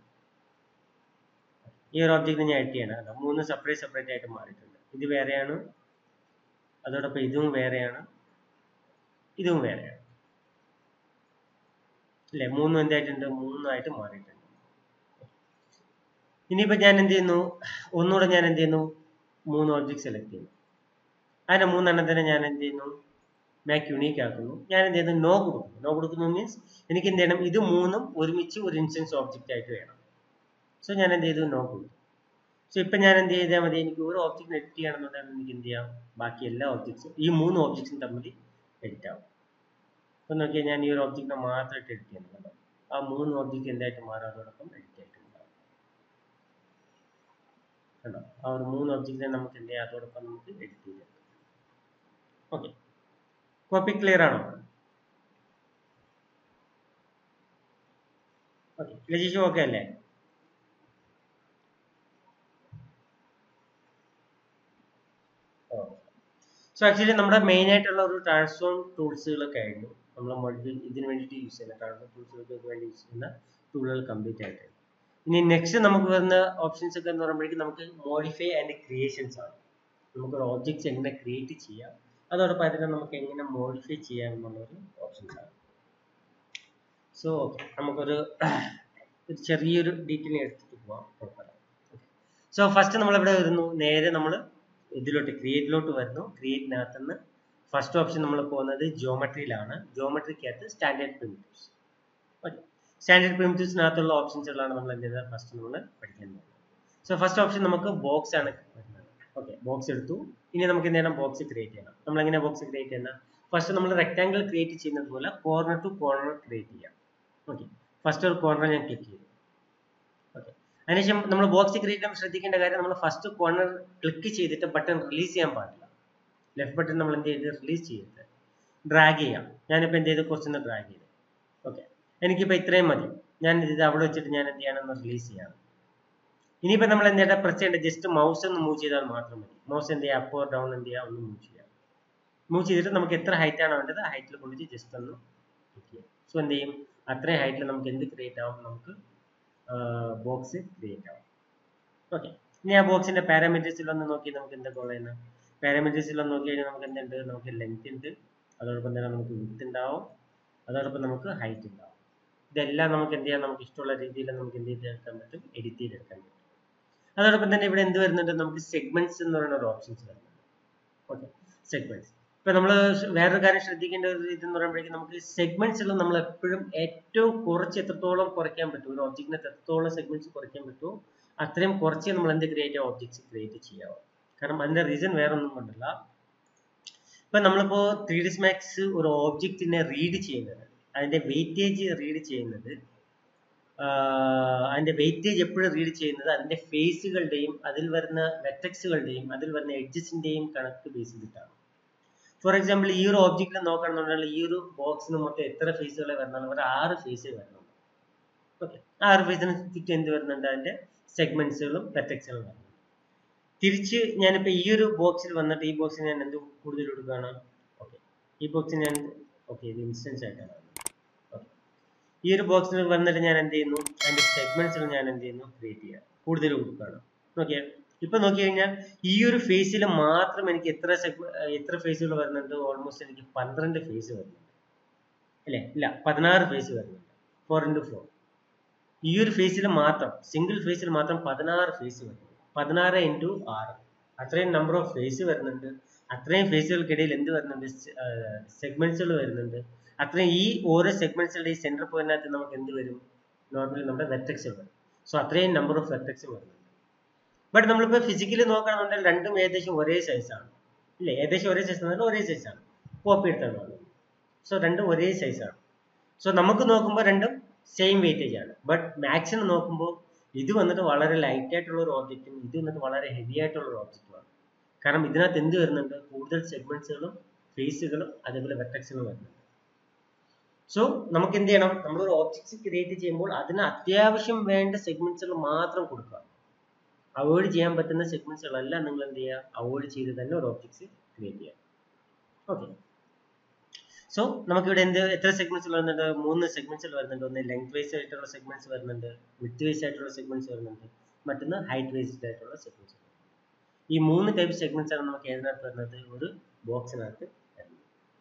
ഈ ഒരു ഓബ്ജക്റ്റ് ഞാൻ എഡിറ്റ് ചെയ്യണം. അല്ല, മൂന്ന് സെപ്പറേറ്റ് സെപ്പറേറ്റ് ആയിട്ട് മാറിയിട്ടുണ്ട്. ഇത് വേറെയാണ്, അതോടൊപ്പം ഇതും വേറെയാണ്, ഇതും വേറെയാണ് അല്ലേ, മൂന്നും എന്തായിട്ടുണ്ട്, മൂന്നായിട്ട് മാറിയിട്ടുണ്ട്. ഇനിയിപ്പോൾ ഞാൻ എന്ത് ചെയ്യുന്നു, ഒന്നുകൂടെ ഞാൻ എന്ത് ചെയ്യുന്നു, മൂന്ന് ഓബ്ജക്റ്റ് സെലക്ട് ചെയ്യുന്നു. അതിന്റെ മൂന്നെണ്ണത്തിനെ ഞാൻ എന്ത് ചെയ്യുന്നു, മേക്ക് യുണീക്ക് ആക്കുന്നു. ഞാൻ എന്ത് ചെയ്യുന്നു, നോ കൊടുക്കുന്നു. നോ കൊടുക്കുന്നു മീൻസ് എനിക്ക് എന്ത് ചെയ്യണം, ഇത് മൂന്നും ഒരുമിച്ച് ഒരു ഇൻസ്റ്റൻസ് ഓബ്ജക്റ്റ് ആയിട്ട് വേണം. സോ ഞാൻ എന്ത് ചെയ്തു, നോ കൊടുത്തു. സോ ഇപ്പം ഞാൻ എന്ത് ചെയ്താൽ മതി, എനിക്ക് ഒരു ഓബ്ജക്റ്റ് എഡിറ്റ് ചെയ്യണമെന്നുണ്ടെങ്കിൽ എനിക്ക് എന്ത് ചെയ്യാം, ബാക്കി എല്ലാ ഓബ്ജക്ട്സും ഈ മൂന്ന് ഓബ്ജക്ട്സും തമ്മിൽ എഡിറ്റ് ആവും. അപ്പം നോക്കിയാൽ ഞാൻ ഈ ഒരു ഓബ്ജക്റ്റിനെ മാത്രമായിട്ട് എഡിറ്റ് ചെയ്യുന്നുണ്ടോ, ആ മൂന്ന് ഓബ്ജക്റ്റ് എന്തായിട്ട് മാറും, അതോടൊപ്പം എഡിറ്റ് ആയിട്ടുണ്ടാവും. കണ്ടോ, ആ ഒരു മൂന്ന് ഓബ്ജക്റ്റിനെ നമുക്ക് എന്ത് ചെയ്യാം, അതോടൊപ്പം നമുക്ക് എഡിറ്റ് ചെയ്യാം. ഓക്കെ, കോപ്പി ക്ലിയർ ആണോ? ഓക്കെ, ലജിഷു ഓക്കെ അല്ലേ? സോ ആക്ച്വലി നമ്മുടെ മെയിൻ ആയിട്ടുള്ള ഒരു ട്രാൻസ്ഫോം ടൂൾസുകൾ കഴിഞ്ഞു. നമ്മൾ മോഡിഫൈ ഇതിന് വേണ്ടിയിട്ട് യൂസ് ചെയ്യുന്ന ട്രാൻസ്ഫോം ടൂൾസുകൾക്ക് വേണ്ടി യൂസ് ചെയ്യുന്ന ടൂളുകൾ കംപ്ലീറ്റ് ആയിട്ട്. ഇനി നെക്സ്റ്റ് നമുക്ക് വരുന്ന ഓപ്ഷൻസ് ഒക്കെ എന്ന് പറയുമ്പോഴേക്കും നമുക്ക് മോഡിഫൈ ആൻഡ് ക്രിയേഷൻസ് ആണ്. നമുക്കൊരു ഓബ്ജക്ട്സ് എങ്ങനെ ക്രിയേറ്റ് ചെയ്യാം, അതോടൊപ്പം അതിനെ നമുക്ക് എങ്ങനെ മോഡിഫൈ ചെയ്യാം എന്നുള്ളൊരു ഓപ്ഷൻസ് ആണ്. സോ ഓക്കെ, നമുക്കൊരു ഒരു ചെറിയൊരു ഡീറ്റെയിൽ എടുത്തിട്ട് പോവാം, കുഴപ്പമില്ല. സോ ഫസ്റ്റ് നമ്മൾ എവിടെ വരുന്നു, നേരെ നമ്മൾ ഇതിലോട്ട് ക്രിയേറ്റിലോട്ട് വരുന്നു. ക്രിയേറ്റിനകത്ത് നിന്ന് ഫസ്റ്റ് ഓപ്ഷൻ നമ്മൾ പോകുന്നത് ജോമെട്രിയിലാണ്. ജോമെട്രിക്കകത്ത് സ്റ്റാൻഡേർഡ് പ്രിമിറ്റീവ്സ്. ഓക്കെ, സ്റ്റാൻഡേർഡ് പ്രിമിറ്റീവ്സിനകത്തുള്ള ഓപ്ഷൻസുകളാണ് നമ്മൾ എന്ത് ചെയ്യുന്നത്, ഫസ്റ്റ് നമ്മൾ പഠിക്കാൻ പോകുന്നത്. സോ ഫസ്റ്റ് ഓപ്ഷൻ നമുക്ക് ബോക്സ് ആണ് വരുന്നത്. ഓക്കെ, ബോക്സ് എടുത്തു. ഇനി നമുക്ക് എന്ത് ചെയ്യണം, ബോക്സ് ക്രിയേറ്റ് ചെയ്യണം. നമ്മൾ എങ്ങനെ ബോക്സ് ക്രിയേറ്റ് ചെയ്യുന്നത്, ഫസ്റ്റ് നമ്മൾ റെക്ടാങ്കിൾ ക്രിയേറ്റ് ചെയ്യുന്നത് പോലെ കോർണർ ടു കോർണർ ക്രിയേറ്റ് ചെയ്യാം. ഓക്കെ, ഫസ്റ്റ് ഒരു കോർണർ ഞാൻ ക്ലിക്ക് ചെയ്തു. ഓക്കെ, അതിനുശേഷം നമ്മൾ ബോക്സ് ക്രിയേറ്റ് ചെയ്യുമ്പോൾ ശ്രദ്ധിക്കേണ്ട കാര്യം, നമ്മൾ ഫസ്റ്റ് കോർണർ ക്ലിക്ക് ചെയ്തിട്ട് ബട്ടൺ റിലീസ് ചെയ്യാൻ പാടില്ല. ലെഫ്റ്റ് ബട്ടൺ നമ്മൾ എന്ത് ചെയ്ത് റിലീസ് ചെയ്തിട്ട് ഡ്രാഗ് ചെയ്യാം. ഞാനിപ്പോൾ എന്ത് ചെയ്ത് കുറച്ചൊന്ന് ഡ്രാഗ് ചെയ്തു. ഓക്കെ, എനിക്കിപ്പോൾ ഇത്രയും മതി. ഞാൻ ഇത് അവിടെ വെച്ചിട്ട് ഞാൻ എന്ത് ചെയ്യണമെന്ന് റിലീസ് ചെയ്യാം. ഇനിയിപ്പോൾ നമ്മൾ എന്ത് ചെയ്യണം, പ്രസ് ചെയ്യേണ്ട ജസ്റ്റ് മൗസ് ഒന്ന് മൂവ് ചെയ്താൽ മാത്രം മതി. മൗസ് എന്ത് ചെയ്യുക, അപ്പ് ഓർ ഡൗൺ എന്ത് ചെയ്യുക, ഒന്ന് മൂവ് ചെയ്യാം. മൂവ് ചെയ്തിട്ട് നമുക്ക് എത്ര ഹൈറ്റ് ആണ് വേണ്ടത് ആ ഹൈറ്റിൽ കൊണ്ടിട്ട് ജസ്റ്റ് ഒന്ന് ക്ലിക്ക് ചെയ്യാം. സോ എന്ത് ചെയ്യും, അത്രയും ഹൈറ്റിൽ നമുക്ക് എന്ത് ക്രിയേറ്റ് ആവും, നമുക്ക് ബോക്സ് ക്രിയേറ്റ് ആവും. ഓക്കെ, ഇനി ആ ബോക്സിന്റെ പാരാമീറ്റേഴ്സിൽ ഒന്ന് നോക്കി നമുക്ക് എന്തൊക്കെ ഉള്ളതെന്ന്. പാരാമീറ്റേഴ്സിൽ ഒന്ന് നോക്കി കഴിഞ്ഞാൽ നമുക്ക് എന്തുണ്ട്, നമുക്ക് ലെങ്ത് ഉണ്ട്, അതോടൊപ്പം തന്നെ നമുക്ക് വിഡ്ത്ത് ഉണ്ടാവും, അതോടൊപ്പം നമുക്ക് ഹൈറ്റ് ഉണ്ടാവും. ഇതെല്ലാം നമുക്ക് എന്ത് ചെയ്യാം, നമുക്ക് ഇഷ്ടമുള്ള രീതിയിൽ നമുക്ക് എന്ത് ചെയ്തെടുക്കാൻ പറ്റും, എഡിറ്റ് ചെയ്തെടുക്കാൻ പറ്റും. അതോടൊപ്പം തന്നെ ഇവിടെ എന്ത് വരുന്നുണ്ട്, നമുക്ക് സെഗ്മെന്റ്സ് എന്ന് പറയുന്ന ഒരു ഓപ്ഷൻസ് വരുന്നുണ്ട്. Okay, segments. ഇപ്പൊ നമ്മൾ വേറൊരു കാര്യം ശ്രദ്ധിക്കേണ്ട ഒരു ഇത് എന്ന് പറയുമ്പോഴേക്കും നമുക്ക് സെഗ്മെന്റ്സിൽ നമ്മൾ എപ്പോഴും ഏറ്റവും കുറച്ച് എത്രത്തോളം കുറയ്ക്കാൻ പറ്റും, ഒരു ഒബ്ജക്റ്റിനെ എത്രത്തോളം സെഗ്മെന്റ്സ് കുറയ്ക്കാൻ പറ്റുമോ അത്രയും കുറച്ച് നമ്മൾ എന്ത് ക്രിയേറ്റ് ചെയ്യാം, ഒബ്ജക്ട്സ് ക്രിയേറ്റ് ചെയ്യാവും. കാരണം അതിന്റെ റീസൺ വേറെ ഒന്നും കൊണ്ടല്ല, ഇപ്പൊ നമ്മളിപ്പോ ത്രീ ഡി മാക്സ് ഒരു ഓബ്ജക്റ്റിനെ റീഡ് ചെയ്യുന്നത്, അതിന്റെ വെയിറ്റേജ് റീഡ് ചെയ്യുന്നത്, അതിന്റെ വെയിറ്റേജ് എപ്പോഴും റീഡ് ചെയ്യുന്നത് അതിന്റെ ഫേസുകളുടെയും അതിൽ വരുന്ന വെറ്റക്സുകളുടെയും അതിൽ വരുന്ന എഡ്ജസിന്റെയും കണക്ക് ബേസ് ചെയ്തിട്ടാണ്. ഫോർ എക്സാമ്പിൾ ഈ ഒരു ഓബ്ജക്റ്റിനെ നോക്കണമെന്നുണ്ടെങ്കിൽ ഈ ഒരു ബോക്സിന് മൊത്തം എത്ര ഫേസുകളെ വരണം, ഒരു ആറ് ഫേസ് വരുന്നുണ്ട്. ഓക്കെ, ആറ് ഫേസിന് ചുറ്റും എന്ത് വരുന്നുണ്ട്, അതിന്റെ സെഗ്മെന്റ്സുകളും വെറ്റക്സുകളും വരുന്നുണ്ട്. തിരിച്ച് ഞാനിപ്പോൾ ഈ ഒരു ബോക്സിൽ വന്നിട്ട് ഈ ബോക്സിൽ ഞാൻ എന്ത് കൂടുതൽ കൊടുക്കുകയാണ്? ഓക്കെ, ഈ ബോക്സിൽ ഞാൻ ഓക്കെ ഇത് ഇൻസ്റ്റൻസ് ആയിട്ടാണ്. ഓക്കെ, ഈ ഒരു ബോക്സിൽ വന്നിട്ട് ഞാൻ എന്ത് ചെയ്യുന്നു? അതിൻ്റെ സെഗ്മെന്റ്സിൽ ഞാൻ എന്ത് ചെയ്യുന്നു? ക്രിയേറ്റ് ചെയ്യുക, കൂടുതൽ കൊടുക്കുകയാണ്. ഓക്കെ, ഇപ്പൊ നോക്കി കഴിഞ്ഞാൽ ഈ ഒരു ഫേസിൽ മാത്രം എനിക്ക് എത്ര സെഗ് എത്ര ഫേസുകൾ വരുന്നുണ്ട്? ഓൾമോസ്റ്റ് എനിക്ക് പന്ത്രണ്ട് ഫേസ് വരുന്നുണ്ട് അല്ലേ? ഇല്ല, പതിനാറ് ഫേസ് വരുന്നുണ്ട്. ഫോർ ഇൻറ്റു ഫോർ ഈ ഒരു ഫേസിൽ മാത്രം, സിംഗിൾ ഫേസിൽ മാത്രം പതിനാറ് ഫേസ് വരുന്നുണ്ട്. പതിനാറ് ഇൻറ്റു ആറ്, അത്രയും നമ്പർ ഓഫ് ഫേസ് വരുന്നുണ്ട്. അത്രയും ഫേസുകൾക്കിടയിൽ എന്ത് വരുന്നുണ്ട്? സെഗ്മെന്റ്സുകൾ വരുന്നുണ്ട്. അത്രയും ഈ ഓരോ സെഗ്മെന്റ്സുകളുടെ ഈ സെന്റർ പോയിന്റിനകത്ത് നമുക്ക് എന്ത് വരും? നോർമലി നമ്മുടെ വെർട്ടെക്സ് വരും. സോ അത്രയും നമ്പർ ഓഫ് വെർട്ടെക്സ് വരുന്നുണ്ട്. ബട്ട് നമ്മളിപ്പോൾ ഫിസിക്കലി നോക്കുകയാണെന്നുണ്ടെങ്കിൽ രണ്ടും ഏകദേശം ഒരേ സൈസാണ് ഇല്ലേ? ഏകദേശം ഒരേ സൈസ് എന്നാൽ ഒരേ സൈസാണ്, കോപ്പി എടുത്താണ്. സോ രണ്ടും ഒരേ സൈസാണ്. സോ നമുക്ക് നോക്കുമ്പോൾ രണ്ടും സെയിം വെയിറ്റേജ് ആണ്. ബട്ട് മാക്സിന് നോക്കുമ്പോൾ ഇത് വന്നിട്ട് വളരെ ലൈറ്റ് ആയിട്ടുള്ള ഒരു ഓബ്ജക്റ്റും ഇത് വന്നിട്ട് വളരെ ഹെവി ആയിട്ടുള്ള ഒരു ഓബ്ജക്റ്റുമാണ്. കാരണം ഇതിനകത്ത് എന്ത് വരുന്നുണ്ട്? കൂടുതൽ സെഗ്മെന്റ്സുകളും ഫേസുകളും അതേപോലെ വെർട്ടെക്സുകളും വരുന്നുണ്ട്. സോ നമുക്ക് എന്ത് ചെയ്യണം? നമ്മളൊരു ഓബ്ജക്ട്സ് ക്രിയേറ്റ് ചെയ്യുമ്പോൾ അതിന് അത്യാവശ്യം വേണ്ട സെഗ്മെന്റ്സുകൾ മാത്രം കൊടുക്കുക. അവോയ്ഡ് ചെയ്യാൻ പറ്റുന്ന സെഗ്മെന്റ്സുകളെല്ലാം നിങ്ങൾ എന്ത് ചെയ്യുക? അവോയ്ഡ് ചെയ്ത് തന്നെ ഒരു ഓബ്ജക്ട്സ് ക്രിയേറ്റ് ചെയ്യുക. ഓക്കെ, സോ നമുക്കിവിടെ എന്ത് എത്ര സെഗ്മെന്റ്സ് വരുന്നുണ്ട്? മൂന്ന് സെഗ്മെന്റ്സ് വരുന്നുണ്ട്. ഒന്ന് ലെങ്ത് വൈസ് ആയിട്ടുള്ള സെഗ്മെന്റ്സ് വരുന്നുണ്ട്, വിഡ്ത് വൈസ് ആയിട്ടുള്ള സെഗ്മെന്റ്സ് വരുന്നുണ്ട്, മറ്റൊന്ന് ഹൈറ്റ് വൈസ്ഡ് ആയിട്ടുള്ള സെഗ്മെന്റ്സ്. ഈ മൂന്ന് ടൈപ്പ് സെഗ്മെന്റ്സ് ആണ് നമുക്ക് ഏതിനകത്ത് വരുന്നത്? ഒരു ബോക്സിനകത്ത് വരുന്നത്.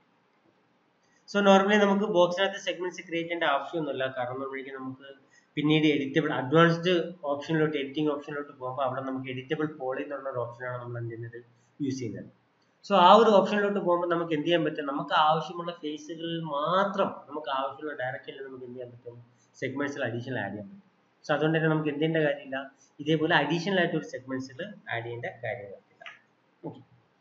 സോ നോർമലി നമുക്ക് ബോക്സിനകത്ത് സെഗ്മെന്റ്സ് ക്രിയേറ്റ് ചെയ്യേണ്ട ആവശ്യമൊന്നുമില്ല. കാരണം നമ്മളേക്ക് നമുക്ക് പിന്നീട് എഡിറ്റബിൾ അഡ്വാൻസ്ഡ് ഓപ്ഷനിലോട്ട് എഡിറ്റിംഗ് ഓപ്ഷനിലോട്ട് പോകുമ്പോൾ അവിടെ നമുക്ക് എഡിറ്റബിൾ പോളി എന്നുള്ള ഒരു ഓപ്ഷനാണ് നമ്മൾ എന്ത് ചെയ്യുന്നത്? യൂസ് ചെയ്യുന്നത്. സോ ആ ഒരു ഓപ്ഷനിലോട്ട് പോകുമ്പോൾ നമുക്ക് എന്ത് ചെയ്യാൻ പറ്റും? നമുക്ക് ആവശ്യമുള്ള ഫേസുകളിൽ മാത്രം നമുക്ക് ആവശ്യമുള്ള ഡയറക്ഷനിൽ നമുക്ക് എന്ത് ചെയ്യാൻ പറ്റും? സെഗ്മെന്റ്സിൽ അഡീഷണൽ ആഡ് ചെയ്യാൻ പറ്റും. സോ അതുകൊണ്ട് തന്നെ നമുക്ക് എന്ത് ചെയ്യേണ്ട കാര്യമില്ല, ഇതേപോലെ അഡീഷണൽ ആയിട്ട് ഒരു സെഗ്മെന്റ്സിൽ ആഡ് ചെയ്യേണ്ട കാര്യമില്ല. Okay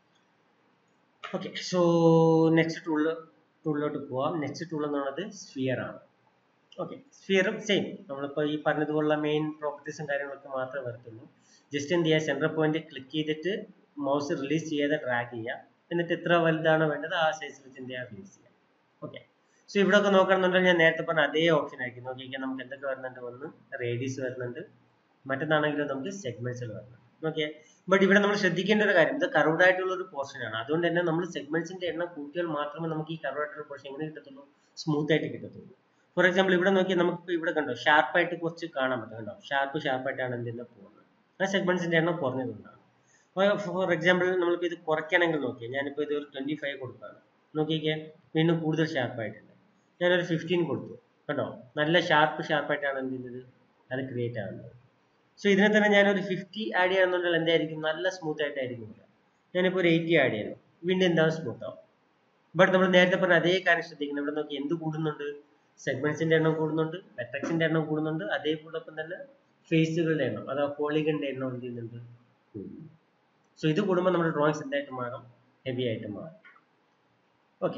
okay so next tool ടൂളിലോട്ട് പോവാം. നെക്സ്റ്റ് ടൂൾ എന്ന് പറയുന്നത് സ്ഫിയർ ആണ്. ഓക്കെ, സ്ഫിയറും സെയിം നമ്മളിപ്പോൾ ഈ പറഞ്ഞതുപോലുള്ള മെയിൻ പ്രോപ്പർട്ടീസും കാര്യങ്ങളൊക്കെ മാത്രമേ വരത്തുള്ളൂ. ജസ്റ്റ് എന്ത് ചെയ്യുക? സെൻട്രൽ പോയിന്റ് ക്ലിക്ക് ചെയ്തിട്ട് മൗസ് റിലീസ് ചെയ്യാതെ ഡ്രാഗ് ചെയ്യുക. എന്നിട്ട് എത്ര വലുതാണോ വേണ്ടത് ആ സൈസിൽ വെച്ച് എന്ത് ചെയ്യുക? റിലീസ് ചെയ്യുക. ഓക്കെ, സോ ഇവിടെ ഒക്കെ നോക്കണമെന്നുണ്ടെങ്കിൽ ഞാൻ നേരത്തെ പറഞ്ഞ അതേ ഓപ്ഷൻ ആയിരിക്കും. നോക്കിയാൽ നമുക്ക് എന്തൊക്കെ വരുന്നുണ്ട്? ഒന്ന് റേഡിയസ് വരുന്നുണ്ട്, മറ്റൊന്നാണെങ്കിലും നമുക്ക് സെഗ്മെന്റ്സുകൾ വരുന്നുണ്ട്. ഓക്കെ, ബട്ട് ഇവിടെ നമ്മൾ ശ്രദ്ധിക്കേണ്ട ഒരു കാര്യം, ഇത് കർവ്ഡ് ആയിട്ടുള്ള ഒരു പോർഷൻ ആണ്. അതുകൊണ്ട് തന്നെ നമ്മൾ സെഗ്മെന്റ്സിന്റെ എണ്ണം കൂട്ടിയാൽ മാത്രമേ നമുക്ക് ഈ കർവ്ഡ് ആയിട്ടുള്ള പോർഷൻ എങ്ങനെ കിട്ടത്തുള്ളൂ? സ്മൂത്ത് ആയിട്ട് കിട്ടത്തുള്ളൂ. ഫോർ എക്സാമ്പിൾ ഇവിടെ നോക്കിയാൽ നമുക്ക് ഇവിടെ കണ്ടോ ഷാർപ്പായിട്ട് കുറച്ച് കാണാൻ പറ്റും. കണ്ടോ, ഷാർപ്പ് ഷാർപ്പായിട്ടാണ് എന്ത് ചെയ്യുന്നത്? പോകുന്നത്. ആ സെഗ്മെന്റ്സിന്റെ എണ്ണം കുറഞ്ഞതുകൊണ്ടാണ്. ഫോർ എക്സാമ്പിൾ നമ്മളിപ്പോൾ ഇത് കുറയ്ക്കണമെങ്കിൽ നോക്കിയാൽ ഞാനിപ്പോൾ ഇത് ഒരു ട്വന്റി ഫൈവ് കൊടുക്കുകയാണ്. നോക്കിക്കേ, വീണ്ടും കൂടുതൽ ഷാർപ്പായിട്ടുണ്ട്. ഞാനൊരു ഫിഫ്റ്റീൻ കൊടുത്തു. കണ്ടോ, നല്ല ഷാർപ്പ് ഷാർപ്പായിട്ടാണ് എന്ത് ചെയ്യുന്നത്? അത് ക്രിയേറ്റ് ആവുന്നത്. സോ ഇതിനെ തന്നെ ഞാനൊരു ഫിഫ്റ്റി ആഡ് ചെയ്യാന്നുണ്ടെങ്കിൽ എന്തായിരിക്കും? നല്ല സ്മൂത്ത് ആയിട്ടായിരിക്കും. ഞാനിപ്പോൾ ഒരു എയ്റ്റി ആഡ് ചെയ്യുന്നു, വീണ്ടും എന്താവും? സ്മൂത്ത് ആവും. ബട്ട് നമ്മൾ നേരത്തെ പറഞ്ഞ അതേ കാര്യം ശ്രദ്ധിക്കണം. ഇവിടെ നോക്കി എന്ത് കൂടുന്നുണ്ട്? സെഗ്മെന്റ്സിന്റെ എണ്ണം കൂടുന്നുണ്ട്, വെർട്ടെക്സിന്റെ എണ്ണം കൂടുന്നുണ്ട്, അതേപോലൊപ്പം തന്നെ ഫേസുകളുടെ എണ്ണം അഥവാ പോളിഗന്റെ എണ്ണം എന്ത് ചെയ്യുന്നുണ്ട്? കൂടുന്നു. സോ ഇത് കൂടുമ്പോൾ നമ്മുടെ ഡ്രോയിങ്സ് എന്തായിട്ട് മാറും? ഹെവി ആയിട്ട് മാറും. ഓക്കെ,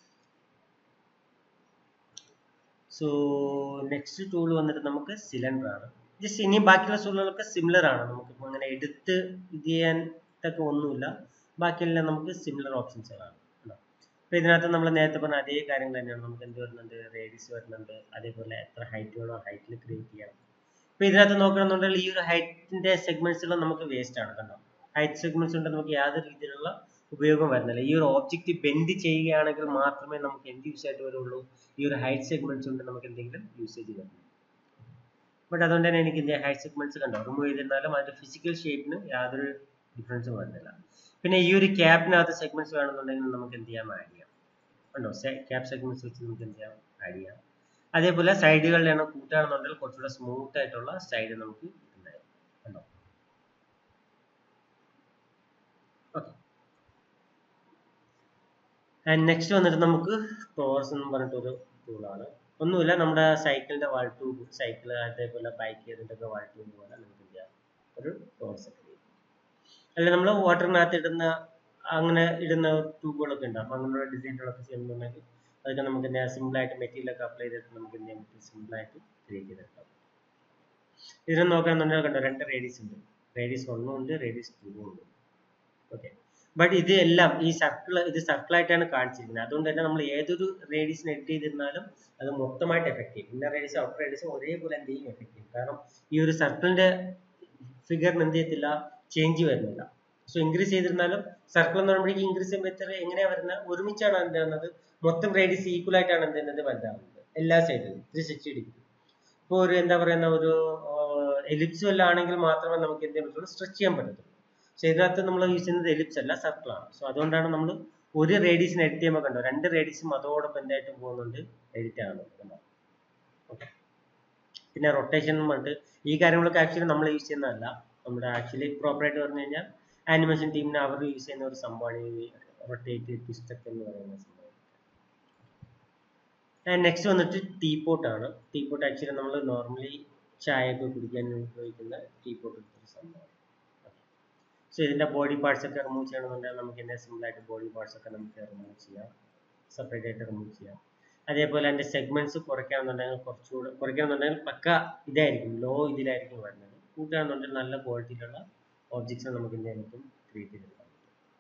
സോ നെക്സ്റ്റ് ടൂൾ വന്നിട്ട് നമുക്ക് സിലിണ്ടർ ആണ്. ജസ്റ്റ് ഇനി ബാക്കിയുള്ള ടൂളുകളൊക്കെ സിമിലർ ആണ്. നമുക്കിപ്പോൾ അങ്ങനെ എടുത്ത് ഇത് ചെയ്യാൻ ഒക്കെ ഒന്നുമില്ല. ബാക്കിയെല്ലാം നമുക്ക് സിമിലർ ഓപ്ഷൻസുകളാണ്. അപ്പോൾ ഇതിനകത്ത് നമ്മൾ നേരത്തെ പറഞ്ഞ അതേ കാര്യങ്ങൾ തന്നെയാണ്. നമുക്ക് എന്ത് വരുന്നുണ്ട്? റേഡിയസ് വരുന്നുണ്ട്, അതേപോലെ എത്ര ഹൈറ്റ് വേണോ ഹൈറ്റിൽ ക്രിയേറ്റ് ചെയ്യാം. അപ്പോൾ ഇതിനകത്ത് നോക്കണമെന്നുണ്ടെങ്കിൽ ഈ ഒരു ഹൈറ്റിന്റെ സെഗ്മെന്റ്സുകൾ നമുക്ക് വേസ്റ്റ് ആണ്. കണ്ടോ, ഹൈറ്റ് സെഗ്മെന്റ്സ് കൊണ്ട് നമുക്ക് യാതൊരു രീതിയിലുള്ള ഉപയോഗം വരുന്നില്ല. ഈ ഒരു ഓബ്ജക്റ്റ് ബെൻഡ് ചെയ്യുകയാണെങ്കിൽ മാത്രമേ നമുക്ക് എന്ത് യൂസ് ആയിട്ട് വരുള്ളൂ? ഈ ഒരു ഹൈറ്റ് സെഗ്മെന്റ്സ് കൊണ്ട് നമുക്ക് എന്തെങ്കിലും യൂസേജ് വരുന്നു. ബട്ട് അതുകൊണ്ട് തന്നെ എനിക്ക് എന്ത് ഹൈറ്റ് സെഗ്മെന്റ്സ് കണ്ടോ റിമൂവ് ചെയ്തിരുന്നാലും അതിന്റെ ഫിസിക്കൽ ഷേപ്പിന് യാതൊരു ഡിഫറൻസും വരുന്നില്ല. പിന്നെ ഈ ഒരു ക്യാപ്പിനകത്ത് സെഗ്മെന്റ്സ് വേണമെന്നുണ്ടെങ്കിൽ നമുക്ക് എന്ത് ചെയ്യാം? ആഡ് ചെയ്യാം. കണ്ടോ, ക്യാപ് സെഗ്മെന്റ്സ് വെച്ച് നമുക്ക് എന്ത് ചെയ്യാം? ആഡ് ചെയ്യാം. അതേപോലെ സൈഡുകളുടെ എണ്ണം കൂട്ടുകയാണെന്നുണ്ടെങ്കിൽ കുറച്ചുകൂടെ സ്മൂത്ത് ആയിട്ടുള്ള സൈഡ് നമുക്ക് ഉണ്ടാവും. കണ്ടോ, ഓക്കെ. ആൻഡ് നെക്സ്റ്റ് വന്നിട്ട് നമുക്ക് ടോർസ് എന്ന് പറഞ്ഞിട്ടൊരു ടൂളാണ്. ഒന്നുമില്ല, നമ്മുടെ സൈക്കിളിന്റെ വാൾ ട്യൂബ്, സൈക്കിൾ അതേപോലെ ബൈക്ക് ഇതിൻ്റെ ഒക്കെ വാൾ ട്യൂബ് പോലെ നമുക്ക് എന്ത് ചെയ്യാം? ഒരു ടോർസ് ഒക്കെ ചെയ്യും. അല്ലെ നമ്മൾ വാട്ടറിനകത്ത് ഇടുന്ന അങ്ങനെ ഇടുന്ന ട്യൂബുകളൊക്കെ ഉണ്ടാകും. അങ്ങനെയുള്ള ഡിസൈനുകളൊക്കെ ചെയ്യുന്നുണ്ടെങ്കിൽ അതൊക്കെ നമുക്ക് എന്താ സിമ്പിൾ ആയിട്ട് മെറ്റീരിയലൊക്കെ അപ്ലൈ ചെയ്തിട്ട് നമുക്ക് എന്ത് ചെയ്യാൻ പറ്റും? സിമ്പിൾ ആയിട്ട് ക്രിയേറ്റ് ചെയ്തെടുക്കാം. ഇതിനെ നോക്കുകയാണെന്നുണ്ടെങ്കിൽ കണ്ടോ, രണ്ട് റേഡിയസ് ഉണ്ട്. റേഡിയസ് ഒന്നും ഉണ്ട്, റേഡിയസ് ടൂവും ഉണ്ട്. ഓക്കെ, ബട്ട് ഇത് എല്ലാം ഈ സർക്കിൾ ഇത് സർക്കിളായിട്ടാണ് കാണിച്ചിരിക്കുന്നത്. അതുകൊണ്ട് തന്നെ നമ്മൾ ഏതൊരു റേഡിയസിന് എഡിറ്റ് ചെയ്തിരുന്നാലും അത് മൊത്തമായിട്ട് എഫക്ട് ചെയ്യും. ഇന്നർ റേഡിയസും ഔട്ടർ റേഡിയസും ഒരേപോലെ എന്ത് ചെയ്യും? എഫക്ട് ചെയ്യും. കാരണം ഈ ഒരു സർക്കിളിന്റെ ഫിഗറിന് എന്ത് ചെയ്യത്തില്ല? ചേഞ്ച് വരുന്നില്ല. സോ ഇൻക്രീസ് ചെയ്തിരുന്നാലും സർക്കിൾ എന്ന് പറയുമ്പോഴേക്കും ഇൻക്രീസ് ചെയ്യുമ്പോൾ എത്ര എങ്ങനെയാണ് വരുന്നത്, ഒരുമിച്ചാണ് എന്ത് ചെയ്യുന്നത്, മൊത്തം റേഡിയസ് ഈക്വൽ ആയിട്ടാണ് എന്ത് ചെയ്യുന്നത് വലുതാവുന്നത് എല്ലാ സൈഡിലും ത്രീ സിക്സ്റ്റി ഡിഗ്രി. ഇപ്പോൾ ഒരു എന്താ പറയുന്ന ഒരു എലിപ്സ് വല്ല ആണെങ്കിൽ മാത്രമേ നമുക്ക് എന്ത് ചെയ്യാൻ പറ്റുള്ളൂ, സ്ട്രെച്ച് ചെയ്യാൻ പറ്റത്തുള്ളൂ. പക്ഷെ ഇതിനകത്ത് നമ്മൾ യൂസ് ചെയ്യുന്നത് എലിപ്സ് അല്ല, സർക്കിളാണ്. സോ അതുകൊണ്ടാണ് നമ്മൾ ഒരു റേഡിയസിന് എഡിറ്റ് ചെയ്യുമ്പോൾ കണ്ടോ രണ്ട് റേഡിയസും അതോടൊപ്പം എന്തായിട്ട് പോകുന്നുണ്ട്, എഡിറ്റ് ആകുന്നുണ്ട്. ഓക്കെ. പിന്നെ റൊട്ടേഷൻ എന്ന് പറഞ്ഞിട്ട് ഈ കാര്യങ്ങളൊക്കെ ആക്ച്വലി നമ്മൾ യൂസ് ചെയ്യുന്നതല്ല, നമ്മുടെ ആക്ച്വലി പ്രോപ്പറായിട്ട് പറഞ്ഞു കഴിഞ്ഞാൽ ആനിമേഷൻ ടീമിന് അവർ യൂസ് ചെയ്യുന്ന ഒരു സംഭവമാണ് ഈ റൊട്ടേറ്റ് ട്വിസ്റ്റ് ഒക്കെ എന്ന് പറയുന്ന സംഭവം. നെക്സ്റ്റ് വന്നിട്ട് ടീപോട്ട് ആണ്. ടീപോട്ട് ആക്ച്വലി നമ്മൾ നോർമലി ചായ ഒക്കെ കുടിക്കാൻ ഉപയോഗിക്കുന്ന ടീപോട്ട് ഒരു സംഭവം. സോ ഇതിന്റെ ബോഡി പാർട്സ് ഒക്കെ റിമൂവ് ചെയ്യണമെന്നുണ്ടെങ്കിൽ നമുക്ക് ഇതിന്റെ സിമ്പിൾ ആയിട്ട് ബോഡി പാർട്സ് ഒക്കെ നമുക്ക് റിമൂവ് ചെയ്യാം, സെപ്പറേറ്റ് ആയിട്ട് റിമൂവ് ചെയ്യാം. അതേപോലെ അതിന്റെ സെഗ്മെന്റ്സ് കുറയ്ക്കണമെന്നുണ്ടെങ്കിൽ കുറച്ചുകൂടെ കുറയ്ക്കണമെന്നുണ്ടെങ്കിൽ പക്ക ഇതായിരിക്കും, ലോ ഇതിലായിരിക്കും വരുന്നത്. കൂട്ടുകയാണെന്നുണ്ടെങ്കിൽ നല്ല ക്വാളിറ്റിയിലുള്ള ഒബ്ജക്ട്സ് നമുക്ക് എന്ത് ചെയ്യാൻ പറ്റും, ക്രിയേറ്റ് ചെയ്തെടുക്കാൻ പറ്റും.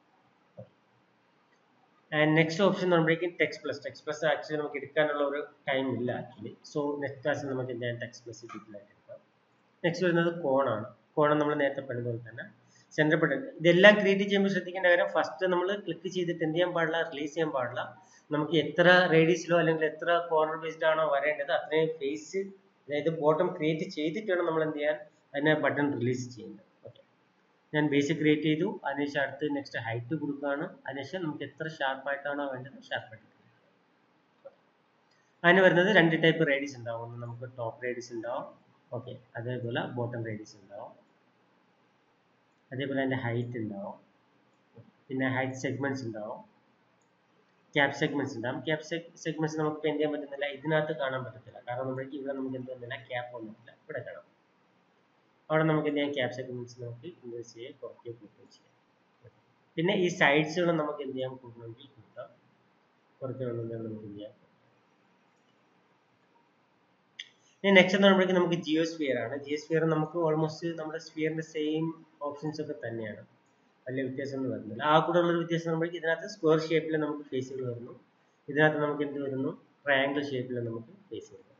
ആൻഡ് നെക്സ്റ്റ് ഓപ്ഷൻ പറയുമ്പോഴേക്കും text plus. Text plus actually നമുക്ക് എടുക്കാനുള്ള ഒരു ടൈം ഇല്ല ആക്ച്വലി. സോ നെക്സ്റ്റ് ക്ലാസ്സിൽ നമുക്ക് എന്ത് ചെയ്യാൻ ടെക്സ്റ്റ് പ്ലസ് ഡീറ്റെയിൽ ആയിട്ട് എടുക്കാം. നെക്സ്റ്റ് വരുന്നത് കോണാണ്. കോൺ നമ്മൾ നേരത്തെ പറഞ്ഞ പോലെ തന്നെ സെൻറ്റർ ബട്ടൺ. ഇതെല്ലാം ക്രിയേറ്റ് ചെയ്യുമ്പോൾ ശ്രദ്ധിക്കേണ്ട കാര്യം, ഫസ്റ്റ് നമ്മൾ ക്ലിക്ക് ചെയ്തിട്ട് എന്ത് ചെയ്യാൻ പാടില്ല, റിലീസ് ചെയ്യാൻ പാടില്ല. നമുക്ക് എത്ര റേഡിയസിലോ അല്ലെങ്കിൽ എത്ര കോർണർ ബേസ്ഡ് ആണോ വരേണ്ടത് അത്രയും ഫേസ്, അതായത് ബോട്ടം ക്രിയേറ്റ് ചെയ്തിട്ട് വേണം നമ്മൾ എന്ത് ചെയ്യാൻ അതിനെ ബട്ടൺ റിലീസ് ചെയ്യുന്നത്. ഓക്കെ, ഞാൻ ബേസ് ക്രിയേറ്റ് ചെയ്തു, അതിനുശേഷം അടുത്ത് നെക്സ്റ്റ് ഹൈറ്റ് കൊടുക്കുകയാണ്. അതിനുശേഷം നമുക്ക് എത്ര ഷാർപ്പായിട്ടാണോ വേണ്ടത് ഷാർപ്പായിട്ട്. അതിന് വരുന്നത് രണ്ട് ടൈപ്പ് റേഡിയസ് ഉണ്ടാവും. ഒന്ന് നമുക്ക് ടോപ്പ് റേഡിയസ് ഉണ്ടാവും, ഓക്കെ, അതേപോലെ ബോട്ടം റേഡിയസ് ഉണ്ടാവും, അതേപോലെ അതിൻ്റെ ഹൈറ്റ് ഉണ്ടാവും, പിന്നെ ഹൈറ്റ് സെഗ്മെന്റ്സ് ഉണ്ടാവും, ക്യാപ് സെഗ്മെന്റ്സ് ഉണ്ടാവും. ക്യാപ് സെഗ്മെന്റ്സ് നമുക്ക് എന്ത് ചെയ്യാൻ പറ്റുന്നില്ല, ഇതിനകത്ത് കാണാൻ പറ്റത്തില്ല. കാരണം നമ്മൾക്ക് ഇവിടെ നമുക്ക് എന്ത് വന്നില്ല, ക്യാപ്പ് വന്നിട്ടില്ല, ഇവിടെ കാണാം. അവിടെ നമുക്ക് എന്ത് ചെയ്യാം, ക്യാപ് സെഗ്മെന്റ്സ് നമുക്ക് ഇൻക്രീസ് ചെയ്യാം, കുറയ്ക്കുകയോ കൂട്ടുകയോ ചെയ്യാം. പിന്നെ ഈ സൈഡ്സുകൾ നമുക്ക് എന്ത് ചെയ്യാം, കൂട്ടണമെങ്കിൽ കൂട്ടാം, കുറയ്ക്കണമെന്നുണ്ടെങ്കിൽ നമുക്ക് എന്ത് ചെയ്യാം. ഇനി നെക്സ്റ്റ് എന്ന് പറയുമ്പോഴേക്കും നമുക്ക് ജിയോസ്ഫിയർ ആണ്. ജിയോസ്ഫിയർ നമുക്ക് ഓൾമോസ്റ്റ് നമ്മുടെ സ്ഫിയറിന്റെ സെയിം ഓപ്ഷൻസ് ഒക്കെ തന്നെയാണ്, വലിയ വ്യത്യാസമൊന്നും വരുന്നില്ല. ആ കൂടെ ഉള്ളൊരു വ്യത്യാസം പറയുമ്പോഴേക്കും ഇതിനകത്ത് സ്ക്വയർ ഷേപ്പിൽ നമുക്ക് ഫേസുകൾ വരുന്നു, ഇതിനകത്ത് നമുക്ക് എന്ത് വരുന്നു, ട്രയാങ്കിൾ ഷേപ്പിൽ നമുക്ക് ഫേസുകൾ വരുന്നു.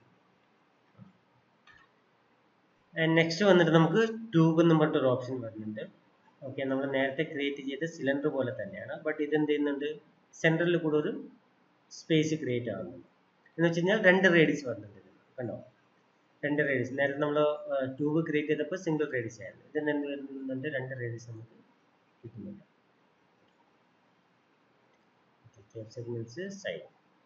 നെക്സ്റ്റ് വന്നിട്ട് നമുക്ക് ട്യൂബ് എന്ന് പറഞ്ഞിട്ടൊരു ഓപ്ഷൻ വരുന്നുണ്ട്. ഓക്കെ, നമ്മൾ നേരത്തെ ക്രിയേറ്റ് ചെയ്ത സിലിണ്ടർ പോലെ തന്നെയാണ്, ബട്ട് ഇത് എന്ത് ചെയ്യുന്നുണ്ട്, സെൻട്രലിൽ കൂടെ ഒരു സ്പേസ് ക്രിയേറ്റ് ആവുന്നുണ്ട്. എന്ന് വെച്ച് കഴിഞ്ഞാൽ രണ്ട് റേഡിയസ് വരുന്നുണ്ട്, കണ്ടോ, രണ്ട് റേഡിയസ്. നേരത്തെ നമ്മൾ ട്യൂബ് ക്രിയേറ്റ് ചെയ്തപ്പോൾ സിംഗിൾ റേഡിയസ് ആയിരുന്നു, ഇതിന് എന്ത് വരുന്നുണ്ട്, രണ്ട് റേഡിയസ് നമുക്ക് കിട്ടുന്നുണ്ട്. Segments side.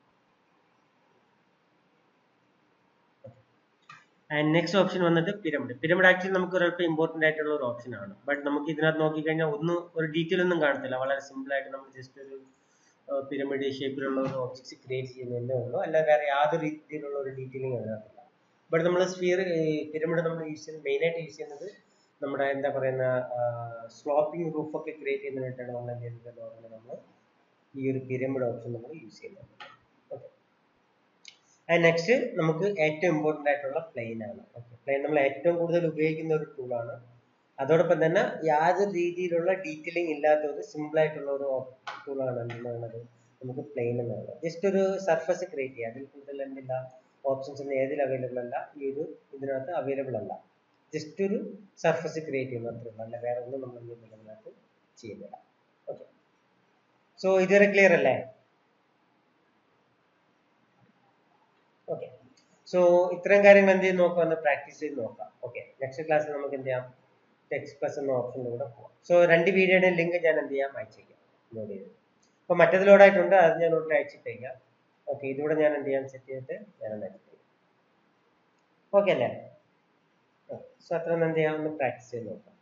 And next option വന്നിട്ട് പിരമിഡ്. പിരമിഡ് ആക്ച്വലി നമുക്ക് ഒരല്പം ഇമ്പോർട്ടൻ്റ് ആയിട്ടുള്ള ഒരു ഓപ്ഷൻ ആണ്, ബട്ട് നമുക്ക് ഇതിനകത്ത് നോക്കിക്കഴിഞ്ഞാൽ ഒന്നും ഒരു ഡീറ്റെയിൽ ഒന്നും കാണത്തില്ല. വളരെ സിമ്പിൾ ആയിട്ട് നമ്മൾ ജസ്റ്റ് ഒരു പിരമിഡ് ഷേപ്പിലുള്ള ഒരു ഒബ്ജക്ട്സ് ക്രിയേറ്റ് ചെയ്യുന്നതേ ഉള്ളൂ, അല്ലാതെ വേറെ യാതൊരു രീതിയിലുള്ള ഒരു ഡീറ്റെയിലിംഗ് അതിനകത്തില്ല. ബട്ട് നമ്മൾ സ്ഫിയർ പിരമിഡ് നമ്മൾ യൂസ് ചെയ്യുന്നത് മെയിനായിട്ട് യൂസ് ചെയ്യുന്നത് നമ്മുടെ എന്താ പറയുന്ന സ്ലോപ്പിംഗ് റൂഫൊക്കെ ക്രിയേറ്റ് ചെയ്യുന്നതിനായിട്ടാണ് നമ്മൾ എന്ത് ചെയ്യുന്നത്, നോർമലി നമ്മൾ ഈ ഒരു പിരമിഡ് ഓപ്ഷൻ നമ്മൾ യൂസ് ചെയ്യുന്നത്. ഓക്കെ, ആൻഡ് നെക്സ്റ്റ് നമുക്ക് ഏറ്റവും ഇമ്പോർട്ടൻ്റ് ആയിട്ടുള്ള പ്ലെയിൻ ആണ്. ഓക്കെ, പ്ലെയിൻ നമ്മൾ ഏറ്റവും കൂടുതൽ ഉപയോഗിക്കുന്ന ഒരു ടൂളാണ്. അതോടൊപ്പം തന്നെ യാതൊരു രീതിയിലുള്ള ഡീറ്റെയിലിംഗ് ഇല്ലാത്ത ഒരു സിമ്പിൾ ആയിട്ടുള്ള ഒരു ടൂളാണ് എന്താണ് നമുക്ക് പ്ലെയിൻ എന്ന് പറയുന്നത്. ജസ്റ്റ് ഒരു സർഫസ് ക്രിയേറ്റ് ചെയ്യുക, അതിൽ കൂടുതൽ എന്തില്ല ഓപ്ഷൻസ് ഒന്നും ഏതിൽ അവൈലബിൾ അല്ല, ഈ ഒരു ഇതിനകത്ത് അവൈലബിൾ അല്ല. ജസ്റ്റ് ഒരു സർഫസ് ക്രിയേറ്റ് ചെയ്യുന്ന അത്രയും, അല്ല വേറെ ഒന്നും നമ്മൾ ഇതിനകത്ത് ചെയ്യുന്നില്ല. ഓക്കെ, സോ ഇതുവരെ ക്ലിയർ അല്ലേ? ഓക്കെ, സോ ഇത്രയും കാര്യങ്ങൾ എന്ത് ചെയ്ത് നോക്കാം, ഒന്ന് പ്രാക്ടീസ് ചെയ്ത് നോക്കാം. ഓക്കെ, നെക്സ്റ്റ് ക്ലാസ്സിൽ നമുക്ക് എന്ത് ചെയ്യാം, ടെക്സ്റ്റ് പ്ലസ് എന്ന ഓപ്ഷനിൽ കൂടെ പോകാം. സോ രണ്ട് വീഡിയോയുടെ ലിങ്ക് ഞാൻ എന്ത് ചെയ്യാം, അയച്ചേക്കാം, ലോഡ് ചെയ്ത്. അപ്പോൾ മറ്റേത് ലോഡായിട്ടുണ്ട്, അത് ഞാൻ ഉടനെ അയച്ചിട്ടേക്കാം. ഓക്കെ, ഇതുകൂടെ ഞാൻ എന്ത് ചെയ്യാം, സെറ്റ് ചെയ്തിട്ട് ഞാൻ അയച്ചിട്ടേക്കാം. ഓക്കെ അല്ലേ? സോ അത്ര എന്ത് ചെയ്യാം, ഒന്ന് പ്രാക്ടീസ് ചെയ്ത് നോക്കാം.